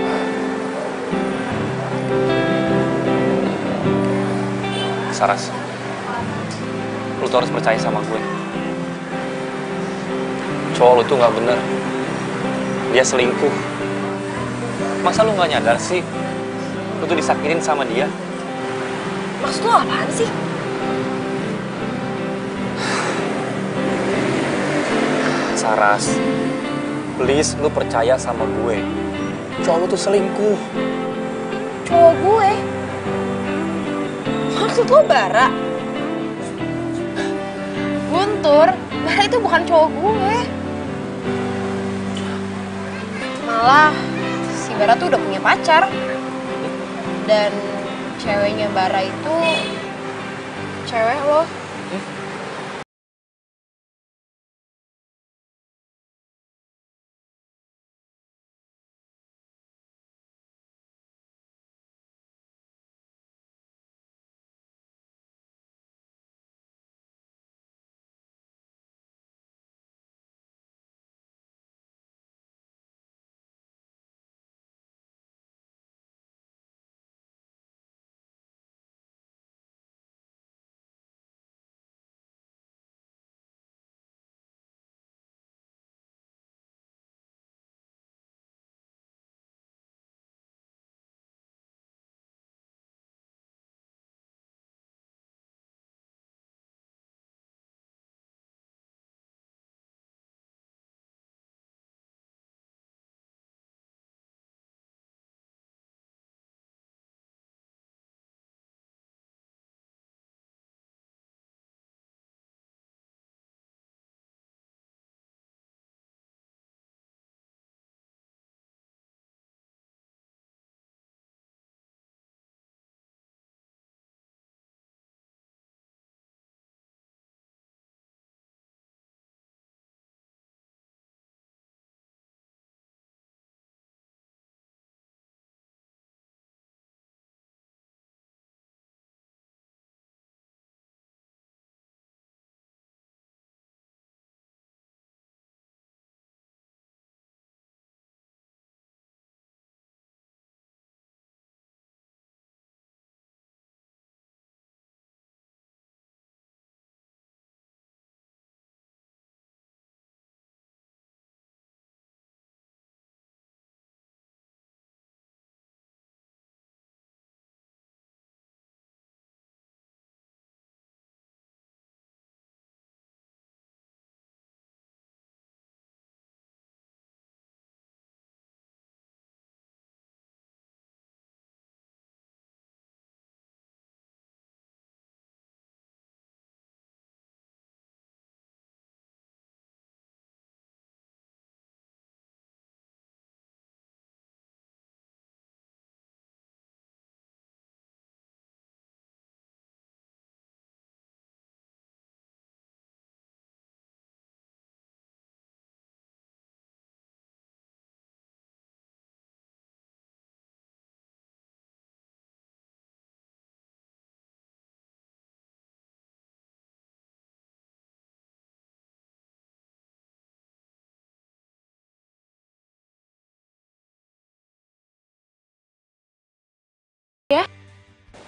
Saras, lo tuh harus percaya sama gue. Cowok lo tuh nggak bener. Dia selingkuh. Masa lo nggak nyadar sih? Lo tuh disakitin sama dia. Maksud lo apaan sih? Saras, please lo percaya sama gue. Cowok lo tuh selingkuh. Cowok gue? Maksud lo Bara? Guntur, Bara itu bukan cowok gue. Malah, si Bara tuh udah punya pacar. Dan ceweknya Bara itu cewek lo.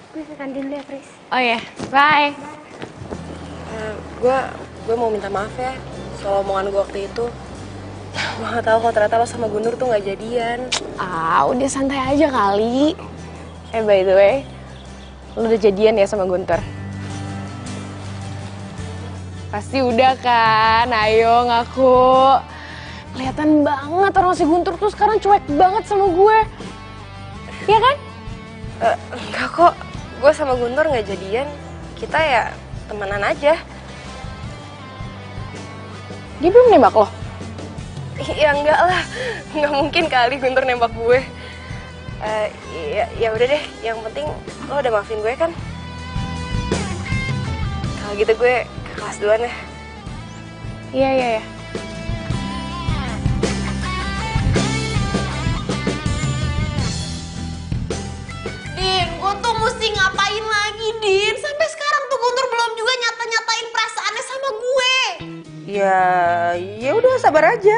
Gue ke kantin dulu ya, Pris. Oh iya, bye. Gue mau minta maaf ya soal omongan gue waktu itu. Gue gak tahu kalau ternyata lo sama Guntur tuh gak jadian. Ah, udah santai aja kali. By the way, lo udah jadian ya sama Guntur? Pasti udah kan, ayo ngaku. Kelihatan banget orang si Guntur tuh sekarang cuek banget sama gue. Iya kan? Enggak kok, gue sama Guntur gak jadian. Kita ya temenan aja. Dia belum nembak lo? Ya enggak lah, nggak mungkin kali Guntur nembak gue. Ya udah deh, yang penting lo udah maafin gue kan? Kalau gitu gue ke kelas duluan ya. Iya. Din, gue tuh mesti ngapain lagi, Din? Sampai sekarang tuh Guntur belum juga nyata-nyatain perasaannya sama gue. Ya udah sabar aja.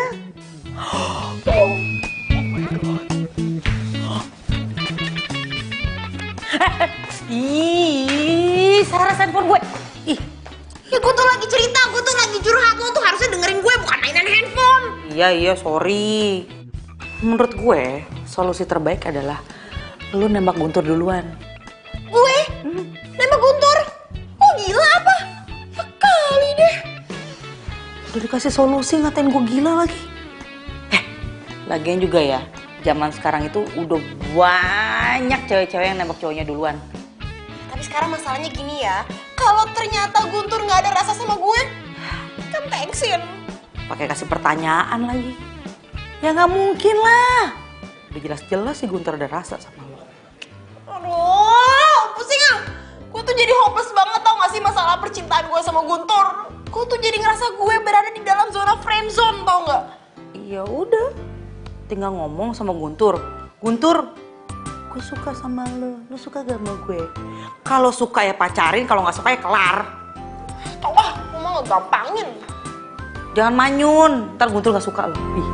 Ih, Saras handphone gue. Ih, Ya gue tuh lagi cerita, gue tuh lagi curhat. Lo tuh harusnya dengerin gue, bukan mainan handphone. iya, sorry. Menurut gue, solusi terbaik adalah lu nembak Guntur duluan. Gue? Nembak Guntur? Oh gila apa? Ya kali deh. Udah dikasih solusi ngatain gue gila lagi. Lagian juga ya, zaman sekarang itu udah banyak cewek-cewek yang nembak cowoknya duluan. Tapi sekarang masalahnya gini ya, kalau ternyata Guntur nggak ada rasa sama gue, kan thanksin. Pakai kasih pertanyaan lagi. Ya nggak mungkin lah. Udah jelas-jelas si Guntur ada rasa sama lo. Aduh, pusing ah. Gue tuh jadi hopeless banget tau gak sih masalah percintaan gue sama Guntur. Gue tuh jadi ngerasa gue berada di dalam zona friendzone tau gak? Iya udah, tinggal ngomong sama Guntur. Guntur, gue suka sama lo suka gak sama gue? Kalau suka ya pacarin, kalau nggak suka ya kelar. Tau ah, gue mah ngegampangin. Jangan manyun, ntar Guntur nggak suka lo. Ih.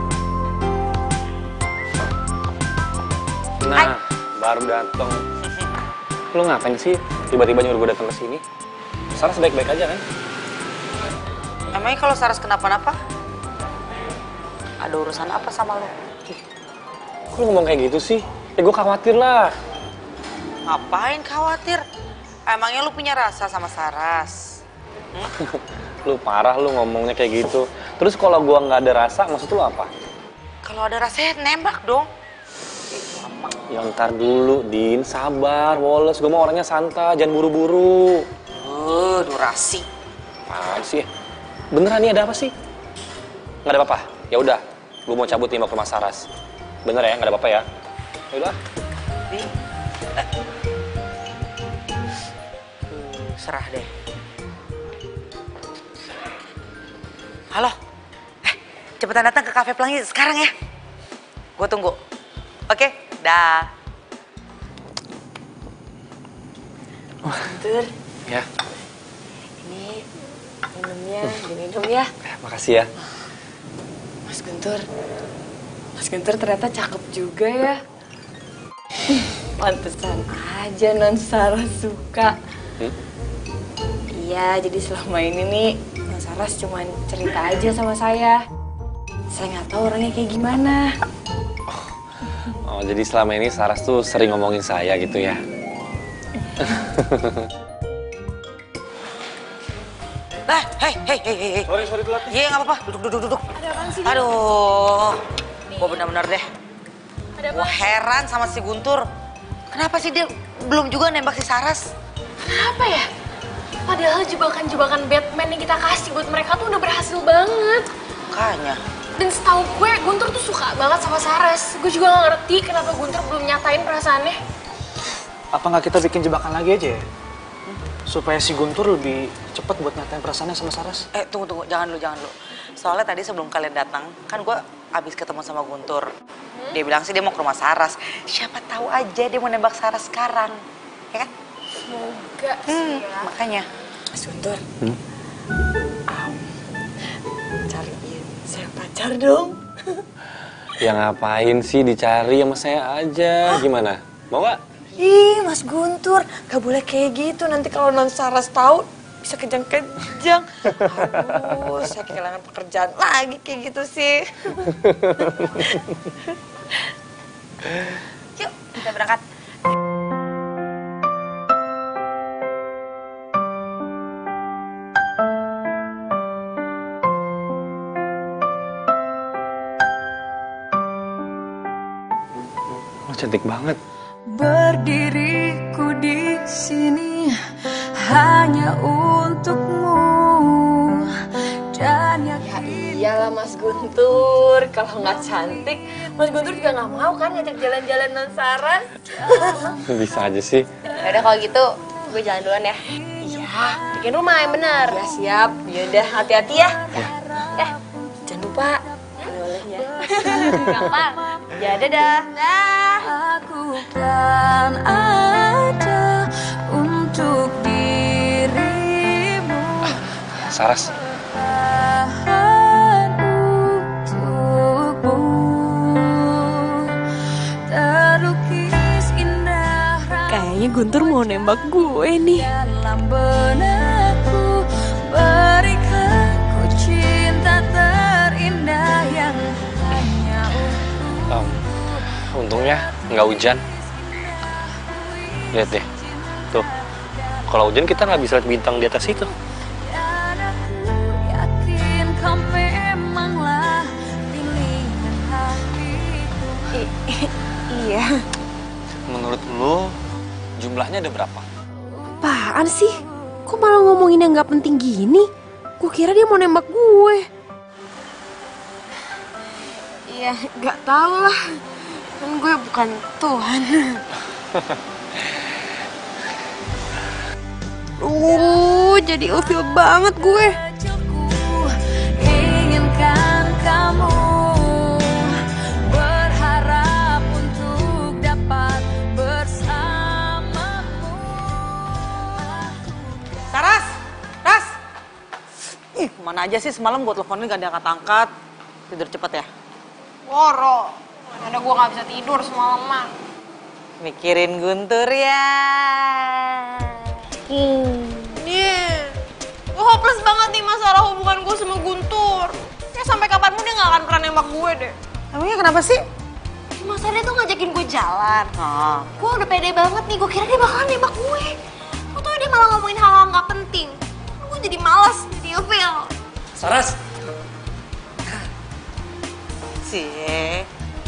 Nah, baru dateng. Lu ngapain sih tiba-tiba nyuruh gue datang ke sini? Saras baik-baik aja kan? Emangnya kalau Saras kenapa-napa? Ada urusan apa sama lo? Kok lu ngomong kayak gitu sih? Ya gue khawatir lah. Ngapain khawatir? Emangnya lu punya rasa sama Saras? Lu parah lu ngomongnya kayak gitu. Terus kalau gue nggak ada rasa, maksud lu apa? Kalau ada rasanya nembak dong. Ya ntar dulu, Din. Sabar, Wallace. Gue mau orangnya santai, jangan buru-buru. Durasi. Apaan sih? Beneran nih ada apa sih? Nggak ada apa-apa? Ya udah, gue mau cabut nih mau ke rumah Saras. Bener ya, nggak ada apa-apa ya? Ya udah. Serah deh. Halo. Cepetan datang ke Cafe Pelangi sekarang ya. Gue tunggu. Oke, dah. Guntur, Ya, ini minumnya, diminum ya. makasih ya. Mas Guntur ternyata cakep juga ya. Pantesan aja Non Saras suka. Iya, jadi selama ini nih Non Saras cuma cerita aja sama saya. Saya nggak tahu orangnya kayak gimana. Oh, jadi selama ini Saras tuh sering ngomongin saya gitu ya? Lah, hei. Sorry telat. Iya, nggak apa-apa. Duduk. Ada apaan sih? Aduh, gue bener-bener deh. Gue heran sama si Guntur. Kenapa sih dia belum juga nembak si Saras? Kenapa ya? Padahal jebakan-jebakan Batman yang kita kasih buat mereka tuh udah berhasil banget. Makanya. Dan setahu gue, Guntur tuh suka banget sama Saras. Gue juga gak ngerti kenapa Guntur belum nyatain perasaannya. Apa nggak kita bikin jebakan lagi aja ya? Supaya si Guntur lebih cepat buat nyatain perasaannya sama Saras. Tunggu. Jangan lu. Soalnya tadi sebelum kalian datang, kan gue abis ketemu sama Guntur. Dia bilang sih dia mau ke rumah Saras. Siapa tahu aja dia mau nembak Saras sekarang. Ya kan? Semoga sih ya. Makanya. Mas Guntur, cariin saya pacar dong. Ya ngapain sih dicari sama saya aja? Gimana? Mau nggak? Ih, Mas Guntur, gak boleh kayak gitu. Nanti kalau Non Saras tahu bisa kejang-kejang. Aduh, saya kehilangan pekerjaan lagi kayak gitu sih. Yuk, kita berangkat. Lo cantik banget. Berdiriku di sini hanya untukmu dan yakin. Iyalah Mas Guntur, kalau nggak cantik, Mas Guntur juga nggak mau kan ngajak jalan-jalan Non Saras. Bisa aja sih. Yaudah kalau gitu, gue jalan duluan ya. Iya, bikin rumah yang bener. Ya siap, yaudah hati-hati ya. Jangan lupa oleh-olehnya. Gampang. Ya dadah. Dah. Aku kan ada untuk dirimu. Saras. Tahan untukmu. Terlukis indah Kayaknya Guntur mau nembak gue nih. dalam benakku. Berikan ku cinta terindah yang hanya Untungnya nggak hujan. Lihat deh, tuh. Kalau hujan kita nggak bisa lihat bintang di atas itu. dan aku yakin kau memanglah pilihan hatiku. Iya. Menurut lo, jumlahnya ada berapa? Apaan sih? Kok malah ngomongin yang gak penting gini? Gue kira dia mau nembak gue. Iya, nggak tahu lah. Kan gue bukan Tuhan. Jadi ilfil banget gue. Kecilku inginkan kamu, berharap untuk dapat bersamamu. Saras! Ras! Ih, kemana aja sih semalam buat teleponnya gak diangkat-angkat. Tidur cepet ya? Woro, ada gue nggak bisa tidur semalaman. Mikirin Guntur ya. Nih, gue hopeless banget nih masalah hubungan gue sama Guntur. Ya sampai kapanpun dia nggak akan pernah nembak gue deh. Emangnya kenapa sih? Masa dia tuh ngajakin gue jalan. Ah, Gue udah pede banget nih, gue kira dia bakalan nembak gue. Kok tuh dia malah ngomongin hal-hal nggak penting. Gue jadi malas, jadi ilfil. Saras! sih.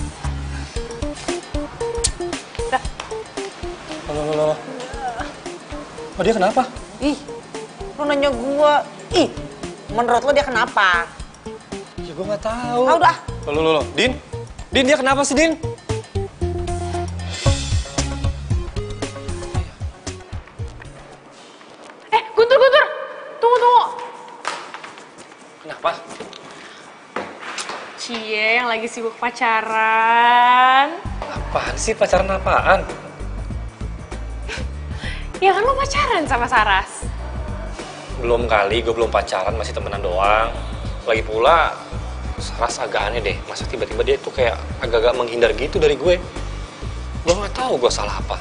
Loh. Oh, dia kenapa? Ih, lu nanya gua. Ih, menurut lu dia kenapa? Ya gua nggak tahu. Ah, udah. Loh. Din, dia kenapa sih, Din? Guntur, tunggu. Kenapa? Cie yang lagi sibuk pacaran. Apaan sih, pacaran apaan? Ya kan lo pacaran sama Saras. Belum kali, gue belum pacaran, masih temenan doang. Lagi pula, Saras agak aneh deh. Masa tiba-tiba dia tuh kayak agak-agak menghindar gitu dari gue. Gue nggak tahu gue salah apa.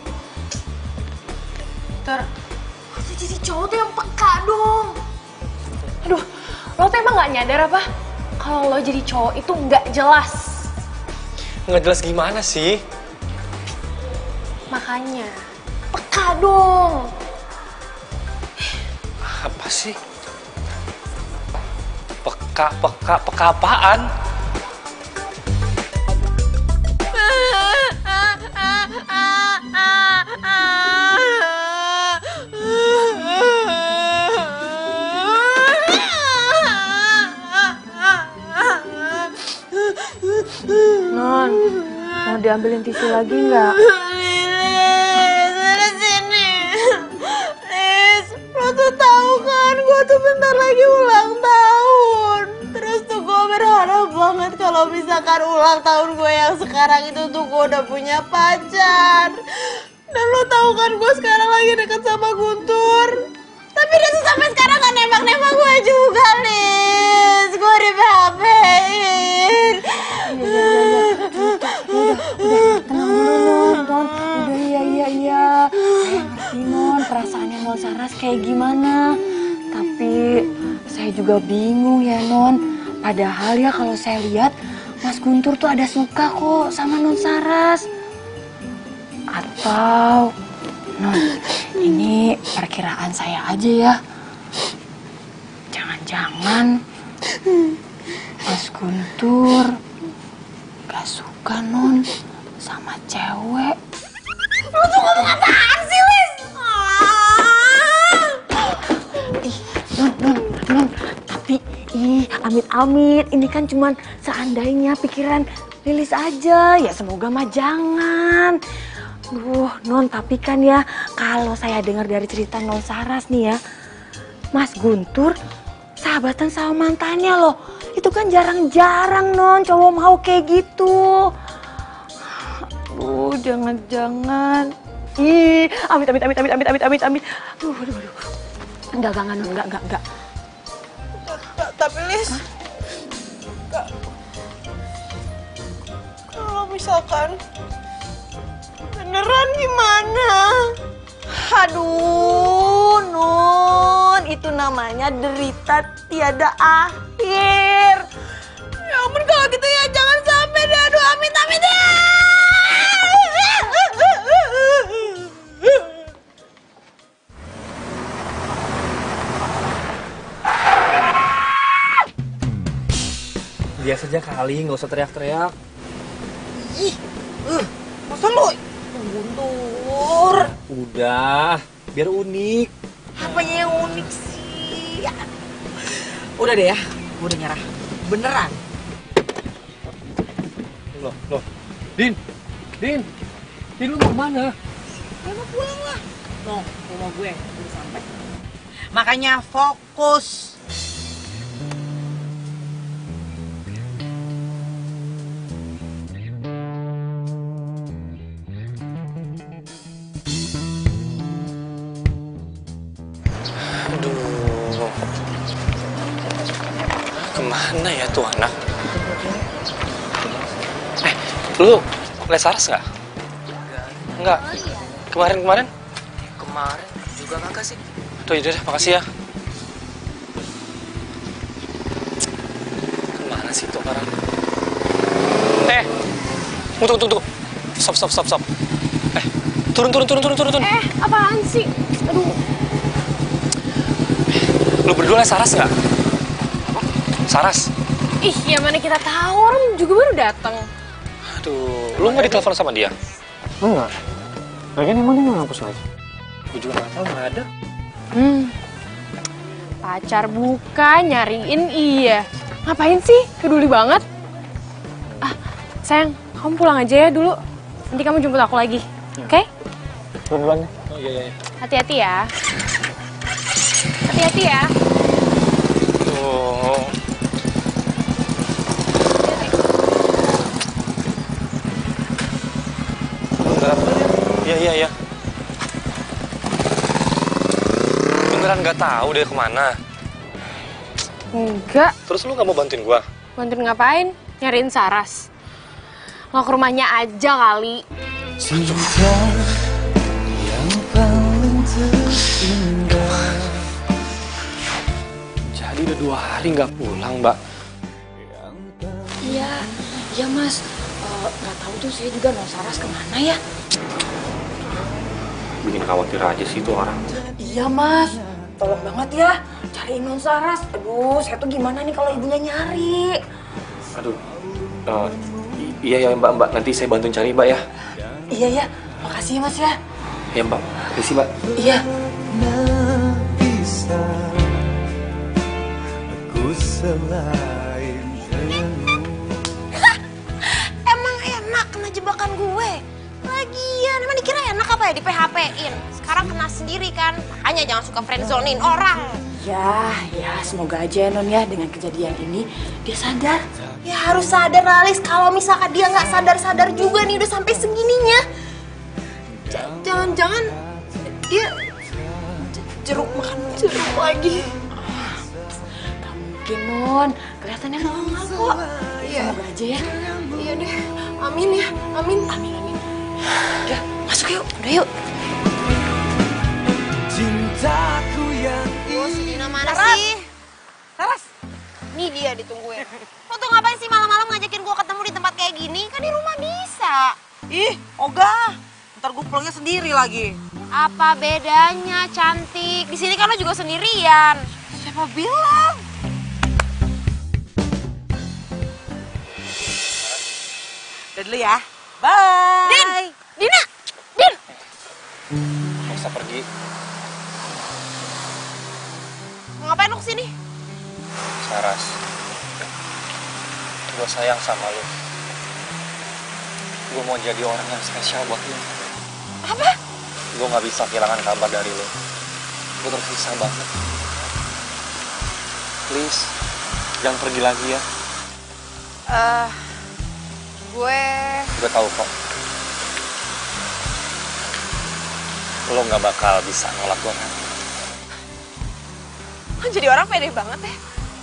Jadi cowok tuh yang peka dong. Aduh, lo tuh emang gak nyadar apa? Kalau lo jadi cowok itu nggak jelas. Nggak jelas gimana sih? Makanya, peka dong. Apa sih? Peka apaan? Non, mau diambilin tisu lagi nggak? Dari sini. Lis, lo tuh tahu kan gue tuh bentar lagi ulang tahun. Terus tuh gue berharap banget kalau misalkan ulang tahun gue yang sekarang itu tuh gue udah punya pacar. Dan lo tahu kan gue sekarang lagi deket sama Guntur. Tapi dia tuh sampai sekarang gak nembak-nembak gue juga, Lis. Gue di PHP-in. Udah, tenang dulu, Non. Udah, iya. perasaannya Non Saras kayak gimana. Tapi saya juga bingung ya Non. Padahal ya kalau saya lihat Mas Guntur tuh ada suka kok sama Non Saras. Atau Non, ini perkiraan saya aja ya. Jangan-jangan Mas Guntur gak suka Non sama cewek. Lu tuh ngomong apaan sih, Lis? Ih, Non, tapi amit-amit, ini kan cuman seandainya pikiran Lilis aja. Ya semoga mah jangan. Duh, Non, tapi kan ya kalau saya dengar dari cerita Non Saras nih ya, Mas Guntur sahabatan sama mantannya loh. Itu kan jarang-jarang Non cowok mau kayak gitu. Aduh, jangan-jangan. Ih, amit. Aduh. Enggak, Non, enggak. Tapi Lis, kalau misalkan beneran gimana? Aduh, Non, itu namanya derita tiada akhir. Ya ampun, kalau gitu ya jangan sampai deh. Aduh, amit ya. Biasa aja kali, nggak usah teriak-teriak. Masa lu Guntur? Udah, biar unik. Apanya yang unik sih? Udah deh ya, gue udah nyerah. Beneran. Loh. Din, lu mau kemana? Ya mau pulang lah. No, rumah gue udah sampai. Makanya fokus. Aduh, kemana ya tuh anak? Lu les Saras nggak? Nggak. Kemarin? Kemarin juga kagak sih. Tuh, yaudah, makasih ya. Kemana sih tuh orang? Tunggu. Stop. Turun. Apaan sih? Aduh. Lu berdua les Saras nggak? Saras? Ih, ya mana kita tahu, orang juga baru datang. Aduh, lu nggak ditelepon sama dia? Enggak. Lagian emang dia nggak ngampus lagi? Gue juga nggak tahu, nggak ada. Pacar bukan, nyariin iya. Ngapain sih? Peduli banget. Sayang, kamu pulang aja ya dulu. Nanti kamu jemput aku lagi, oke? Duluan ya. Oh iya. Hati-hati ya. Hati-hati ya. Tuh. Iya. Beneran nggak tahu deh kemana. Enggak. Terus lu nggak mau bantuin gua? Bantuin ngapain? Nyariin Saras. Nggak ke rumahnya aja kali. Jadi udah 2 hari nggak pulang, Mbak. Iya Mas. Nggak tahu tuh saya juga Non Saras kemana ya? Bikin khawatir aja sih tuh orang. Iya Mas. Tolong banget ya cariin Non Saras. Aduh, saya tuh gimana nih kalau ibunya nyari? Aduh. Iya Mbak. Nanti saya bantuin cari, Mbak ya. Iya. Makasih ya Mas ya. Ya Mbak. Terima Mbak. Iya. Emang enak kena jebakan gue. Lagian, emang dikira enak apa ya di PHP-in? Sekarang kena sendiri kan, makanya jangan suka friendzonin orang. Ya, semoga aja Non ya dengan kejadian ini dia sadar. Ya harus sadar Lalis, kalau misalkan dia nggak sadar-sadar juga nih udah sampai segininya. Jangan-jangan dia makan jeruk lagi. Gak mungkin Non, kelihatannya normal kok. Semoga aja ya. Iya deh, amin ya, amin. Udah, masuk yuk. Udah yuk. cintaku yang Si Dina mana sih? Saras. Nih dia ditungguin. Lo tuh ngapain sih malam-malam ngajakin gue ketemu di tempat kayak gini? Kan di rumah bisa. Ih, ogah. Ntar gue pulangnya sendiri lagi. Apa bedanya, cantik? Di sini kan lo juga sendirian. Siapa bilang? Udah dulu ya. Bye. Din! Dina! Din! Gak usah pergi. Mau ngapain lo kesini? Saras, gue sayang sama lu. Gue mau jadi orang yang spesial buat lu. Apa? Gue gak bisa kehilangan kabar dari lu. Gue tersiksa banget. Please, jangan pergi lagi ya. Gue tahu kok. Lo gak bakal bisa nolak gue kan? Lo jadi orang pede banget ya.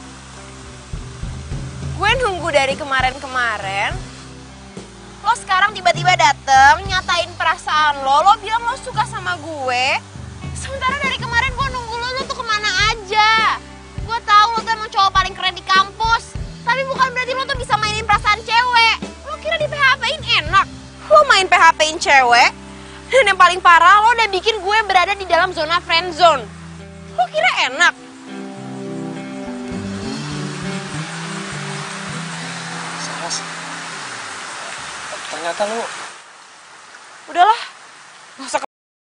Gue nunggu dari kemarin-kemarin. Lo sekarang tiba-tiba dateng, nyatain perasaan lo. Lo bilang lo suka sama gue. Sementara dari kemarin gue nunggu lo tuh kemana aja. Gue tahu lo tuh emang cowok paling keren di kampus. Tapi bukan berarti lo tuh bisa mainin perasaan cewek. Lo kira di PHP-in enak? Lo main PHP-in cewek. Dan yang paling parah, lo udah bikin gue berada di dalam zona friendzone. Lo kira enak? Saras, ternyata lu... Udahlah, gak usah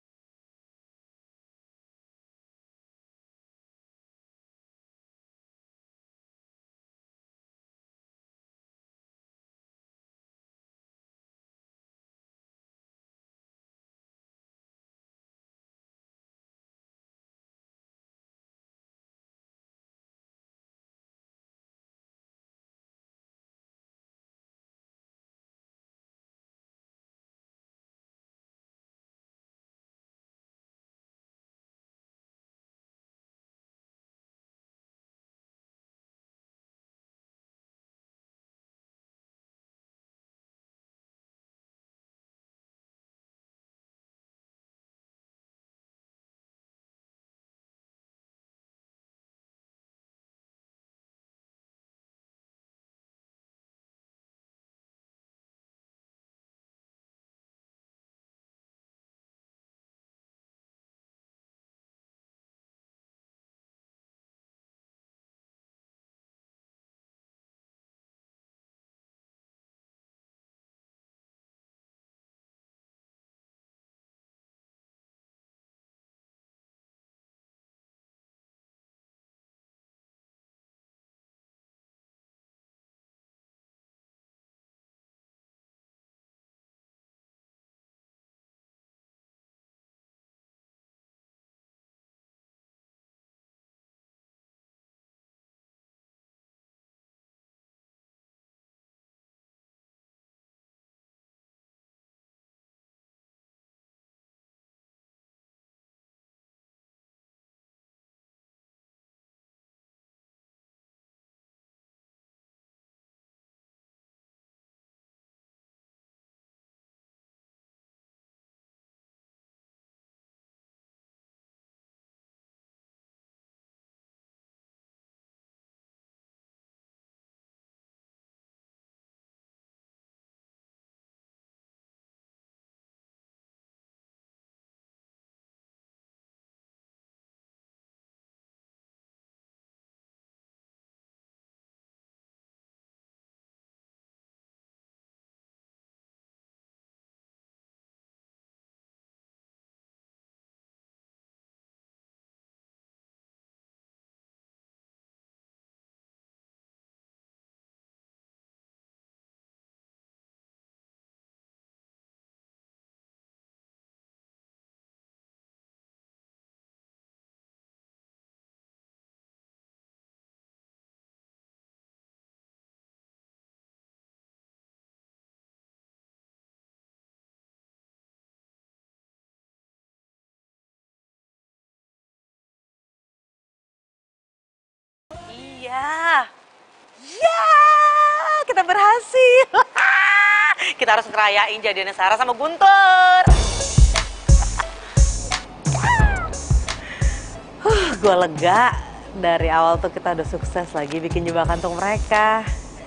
Iya. Ya, kita berhasil. Kita harus ngerayain jadiannya Sarah sama Guntur. gue lega. Dari awal tuh kita udah sukses lagi bikin jebakan untuk mereka.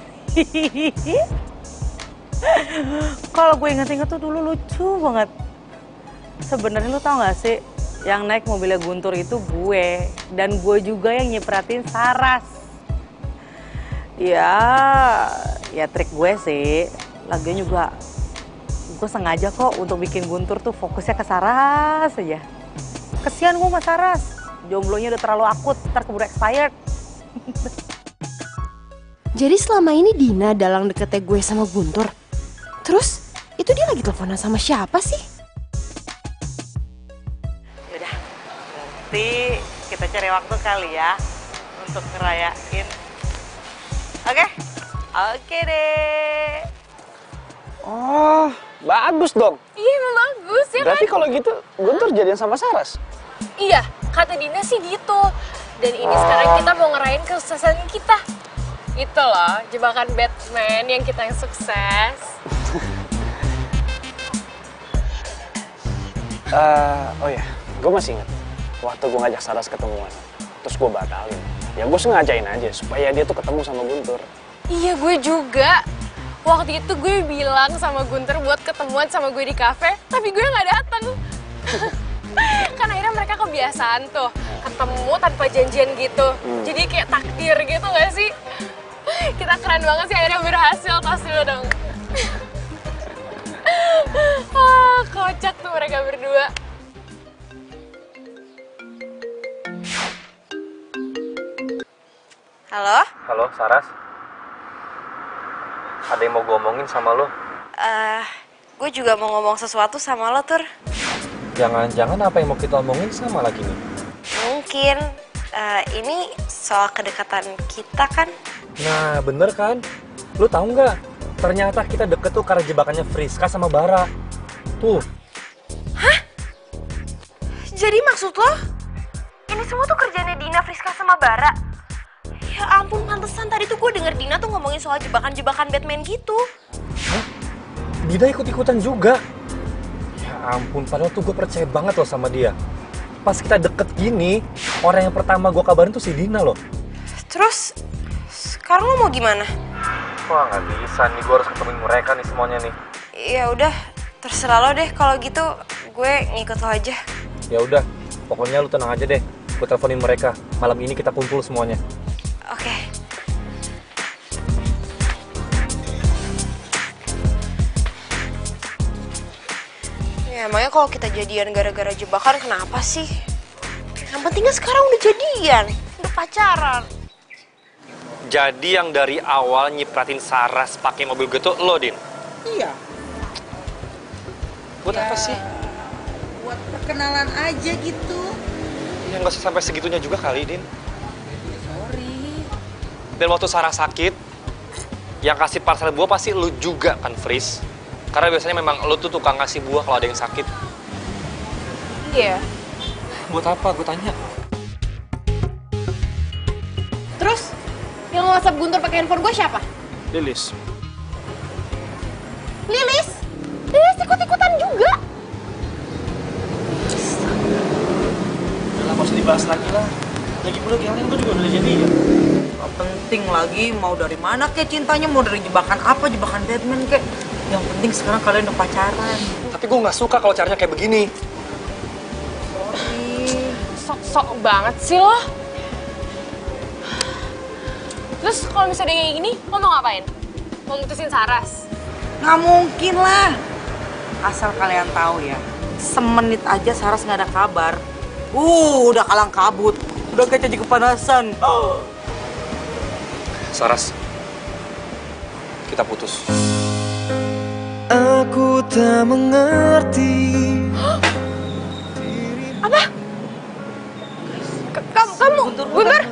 Kalau gue inget-inget tuh dulu lucu banget. Sebenarnya lu tau gak sih, yang naik mobilnya Guntur itu gue. Dan gue juga yang nyepratin Saras. Ya trik gue sih. Lagian juga gue sengaja kok untuk bikin Guntur tuh fokusnya ke Saras aja. Kesian gue sama Saras. Jomblonya udah terlalu akut, ntar keburu expired. Jadi selama ini Dina dalang deketnya gue sama Guntur. Terus, itu dia lagi teleponan sama siapa sih? Yaudah, nanti kita cari waktu kali ya untuk ngerayain. Oke? Oke deh. Oh, bagus dong. Iya emang bagus ya Berarti kan? kalau gitu Guntur jadian sama Saras. Iya, kata Dina sih gitu. Dan ini sekarang kita mau ngerayain kesuksesan kita. Gitu loh, jebakan Batman yang kita yang sukses. Oh ya, gue masih inget waktu gue ngajak Saras ketemuan, terus gue batalin. Ya gue sengajain aja supaya dia tuh ketemu sama Guntur. Iya, gue juga. Waktu itu gue bilang sama Guntur buat ketemuan sama gue di kafe, tapi gue nggak datang. Kan akhirnya mereka kebiasaan tuh ketemu tanpa janjian gitu. Jadi kayak takdir gitu gak sih? Kita keren banget sih, akhirnya berhasil. Tas dulu dong. Kocak tuh mereka berdua. Halo? Halo, Saras. Ada yang mau gue omongin sama lo? Gue juga mau ngomong sesuatu sama lo, Tur. Jangan-jangan apa yang mau kita omongin sama lagi nih? Mungkin ini soal kedekatan kita kan? Nah, bener kan? Lu tahu nggak? Ternyata kita deket tuh karena jebakannya Friska sama Bara. Tuh. Jadi maksud lo, ini semua tuh kerjanya Dina, Friska, sama Bara? Ya ampun, pantesan tadi tuh gue denger Dina tuh ngomongin soal jebakan-jebakan Batman gitu. Hah? Dina ikut-ikutan juga? Ya ampun, padahal tuh gue percaya banget loh sama dia. Pas kita deket gini, orang yang pertama gue kabarin tuh si Dina loh. Terus, sekarang lo mau gimana? Wah, nggak bisa nih, gue harus ketemuin mereka nih semuanya nih. Ya udah, terserah lo deh. Kalau gitu, gue ngikut lo aja. Ya udah, pokoknya lu tenang aja deh. Gue teleponin mereka. Malam ini kita kumpul semuanya. Oke. Ya emangnya kalau kita jadian gara-gara jebakan kenapa sih? Yang pentingnya sekarang udah jadian, udah pacaran. Jadi yang dari awal nyipratin Saras pakai mobil gue tuh lo, Din? Iya. Buat apa sih? Buat perkenalan aja gitu. Ya nggak usah sampai segitunya juga kali, Din. Sorry. Dan waktu Saras sakit, yang kasih parcel buah pasti lu juga kan, Fris? Karena biasanya memang lu tuh tukang ngasih buah kalau ada yang sakit. Iya. Buat apa? Gue tanya. Terus, yang WhatsApp Guntur pakai handphone gue siapa? Lilis. Lilis? Lilis ikut-ikutan juga? Udah lah, gak usah dibahas lagi lah. Lagi pula yang lain gue juga udah jadi ya. Gak penting lagi mau dari mana kek cintanya, mau dari jebakan apa, jebakan Batman kek. Yang penting sekarang kalian udah pacaran. Tapi gue nggak suka kalau caranya kayak begini. Sorry. Sok-sok banget sih lo. Terus kalau misalnya kayak gini, lo mau ngapain? Mau mutusin Saras? Nggak mungkin lah. Asal kalian tahu ya, semenit aja Saras nggak ada kabar. Udah kalang kabut. Udah kayak jadi kepanasan. Saras, kita putus. Aku tak mengerti. Apa? Kamu? Guntur?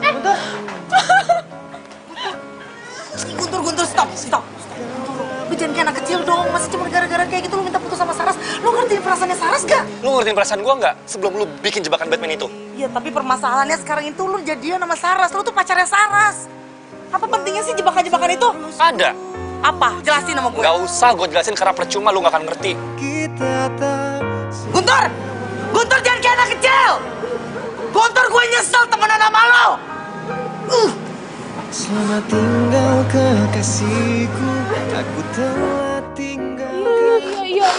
Guntur, stop. Lu jangan kayak anak kecil dong, masih cuma gara-gara kayak gitu lu minta putus sama Saras. Lu ngertiin perasaannya Saras gak? Lu ngertiin perasaan gua nggak sebelum lu bikin jebakan Batman itu? Iya, tapi permasalahannya sekarang itu lu jadian sama Saras, lu tuh pacarnya Saras. Apa pentingnya sih jebakan-jebakan itu? Ada. Apa? Jelasin sama gue. Nggak usah gue jelasin karena percuma lu nggak akan ngerti. Guntur! Guntur jangan kayak anak kecil! Guntur, gue nyesel temenan sama lo. Selamat tinggal kekasihku, aku telah tinggal. Iya.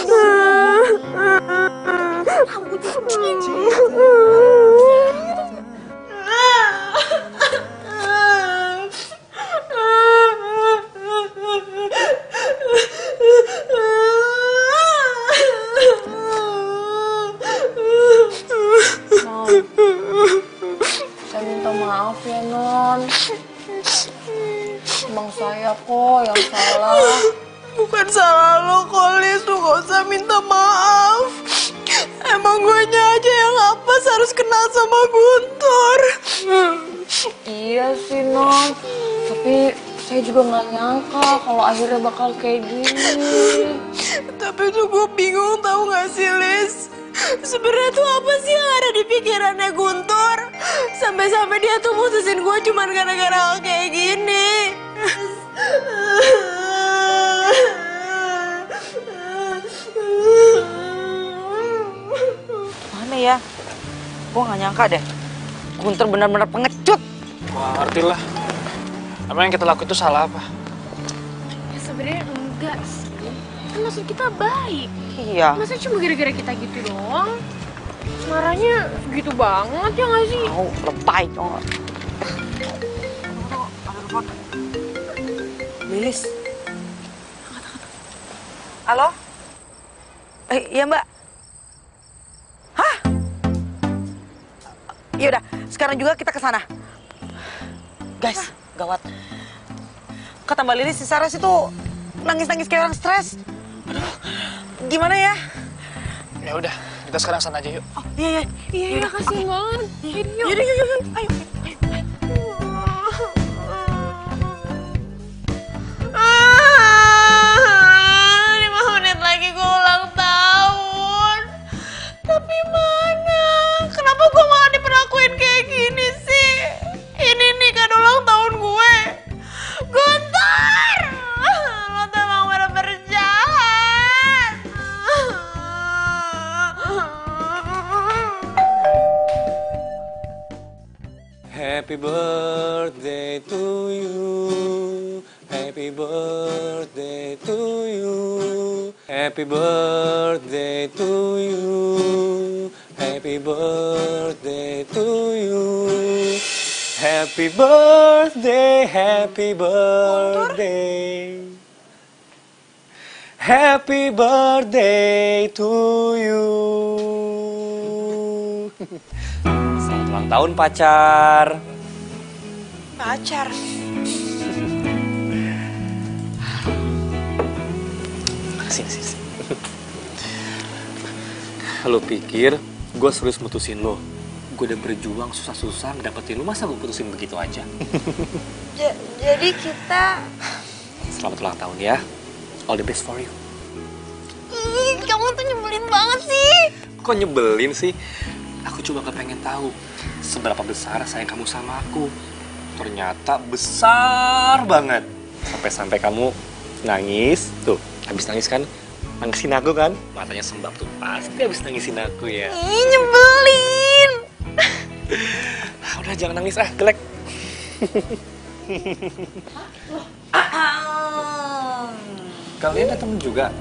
Saya minta maaf ya, Non. Emang saya kok yang salah. Bukan salah lo kok, Lis. Lu gak usah minta maaf. Emang gue aja yang apes harus kenal sama Guntur. Iya sih, Non. Tapi saya juga nggak nyangka kalau akhirnya bakal kayak gini. Tapi tuh gue bingung, tahu gak sih, Lis? Sebenarnya tuh apa sih yang ada di pikirannya Guntur? Sampai-sampai dia tuh mutusin gue cuman gara-gara hal kayak gini. Mana ya? Gue gak nyangka deh. Guntur benar-benar pengecut. Wah, ngerti lah. Emang yang kita lakuin itu salah apa? Ya sebenarnya enggak sih. Kan maksud kita baik. Iya. Masa cuma gara-gara kita gitu doang? Marahnya gitu banget ya nggak sih? Oh, lebay dong. Lilis. Halo? Iya, Mbak. Hah? Yaudah, sekarang juga kita ke sana. Guys, gawat. Kata Mbak Lilis, si Saras itu nangis-nangis kayak orang stres. Aduh, gimana ya? Ya udah, kita sekarang sana aja yuk. Oh, iya. Iya, kasihan banget. Yuk. Yuk. Ayo. Tapi mana? Kenapa gue malah diperlakuin kayak gini sih? Ini nih kan ulang tahun gue. Guntur! Lo tuh emang bener-bener jahat. Happy birthday to you. Happy birthday to you. Happy birthday to you. Happy birthday to you. Happy birthday, happy birthday. Happy birthday to you. Selamat ulang tahun pacar. Pacar. Sini. Lo pikir gue serius mutusin lo? Gue udah berjuang susah-susah dapetin lo, masa gue putusin begitu aja? Jadi kita... Selamat ulang tahun ya. All the best for you. Ih, kamu tuh nyebelin banget sih. Kok nyebelin sih? Aku cuma kepengen tahu seberapa besar sayang kamu sama aku. Ternyata besar banget. Sampai-sampai kamu nangis. Tuh, habis nangis kan? Nangisin aku kan? Matanya sembab tuh. Pasti habis nangisin aku ya. Ih, nyebelin. Udah, jangan nangis jelek. Kalian datang juga?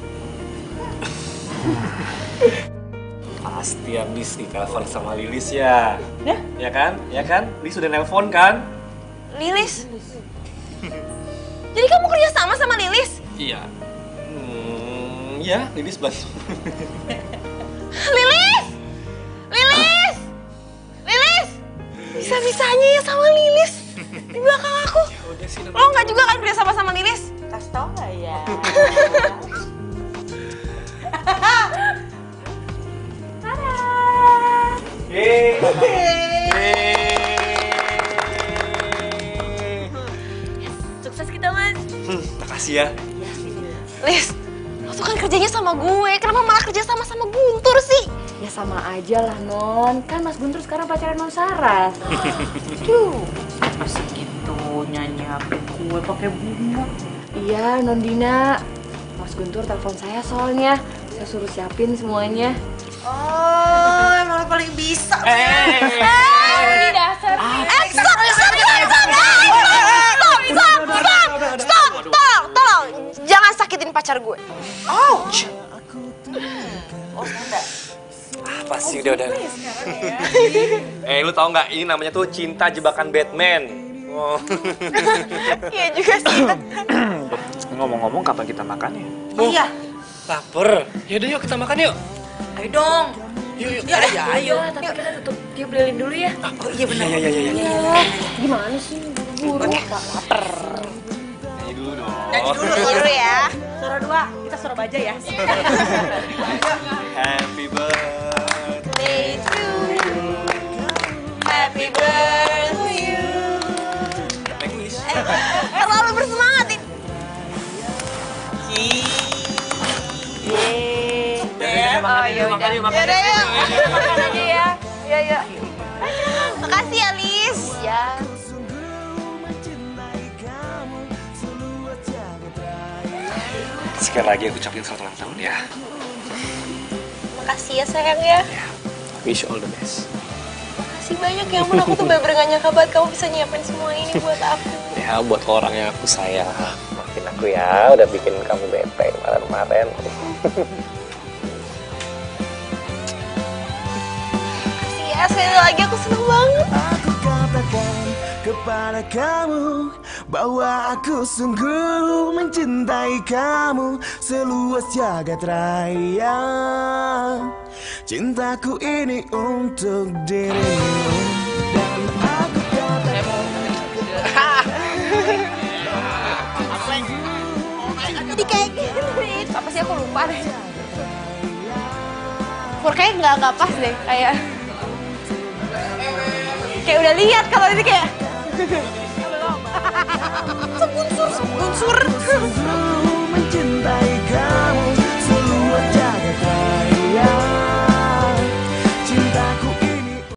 Pasti habis ditelepon sama Lilis ya? Ya? Ya kan? Ya kan? Lilis udah nelpon kan? Lilis? Jadi kamu kerja sama Lilis? Iya. Ya, Lilis bantu. Lilis! Lilis! Lilis! Bisa-bisanya ya sama Lilis di belakang aku. Lo nggak juga kan kerja sama Lilis? Kasih tau nggak ya? Sukses kita, Mas. Makasih ya. Lis, lo tuh kan kerjanya sama gue. Kenapa malah kerja sama Guntur sih? Ya sama aja lah, Non. Kan Mas Guntur sekarang pacaran Non Saras. Segitu nyanyi HP gue pakai bunga. Iya, Non Dina. Mas Guntur telepon saya soalnya. Saya suruh siapin semuanya. Oh, emang lo paling bisa. Ini dasar. Stop, tolong. Jangan sakitin pacar gue. Ouch. Oh, enggak. Apa sih udah. Lu tau nggak ini namanya tuh cinta jebakan Batman. Oh. Iya juga sih. Ngomong-ngomong, kapan kita makan ya? Iya. Laper. Yaudah yuk kita makan yuk. Ayo dong. Yuk. Ayo. Tapi kita tutup tiup lilin dulu ya. Oh iya benar. Iya. Gimana sih? Buru. Laper. Nyanyi dulu dong. Nyanyi dulu ya. Suara 2, kita suara baja ya. Happy birthday to you. Happy birthday to you. Terlalu bersemangat ini. Makan yuk. Makan aja ya. Iya. Makasih ya, Lis. Ya. Sekali lagi aku ucapin selamat ulang tahun ya. Makasih ya sayang ya. Wish you all the best. Makasih banyak ya ampun, aku tuh bener-bener gak nyangka banget kamu bisa nyiapin semua ini buat aku. Ya buat orang yang aku sayang. Maafin aku ya, udah bikin kamu bete kemarin-kemarin. Makasih ya, sekali lagi aku seneng banget. Aku katakan kepada kamu bahwa aku sungguh mencintai kamu seluas jagat raya. Cintaku ini untuk dirimu dan aku katakan Jadi kayak gini. Apa sih aku lupa deh. Kayaknya nggak pas deh, kayak udah lihat kalau ini kayak sebunsur. sungguh mencintai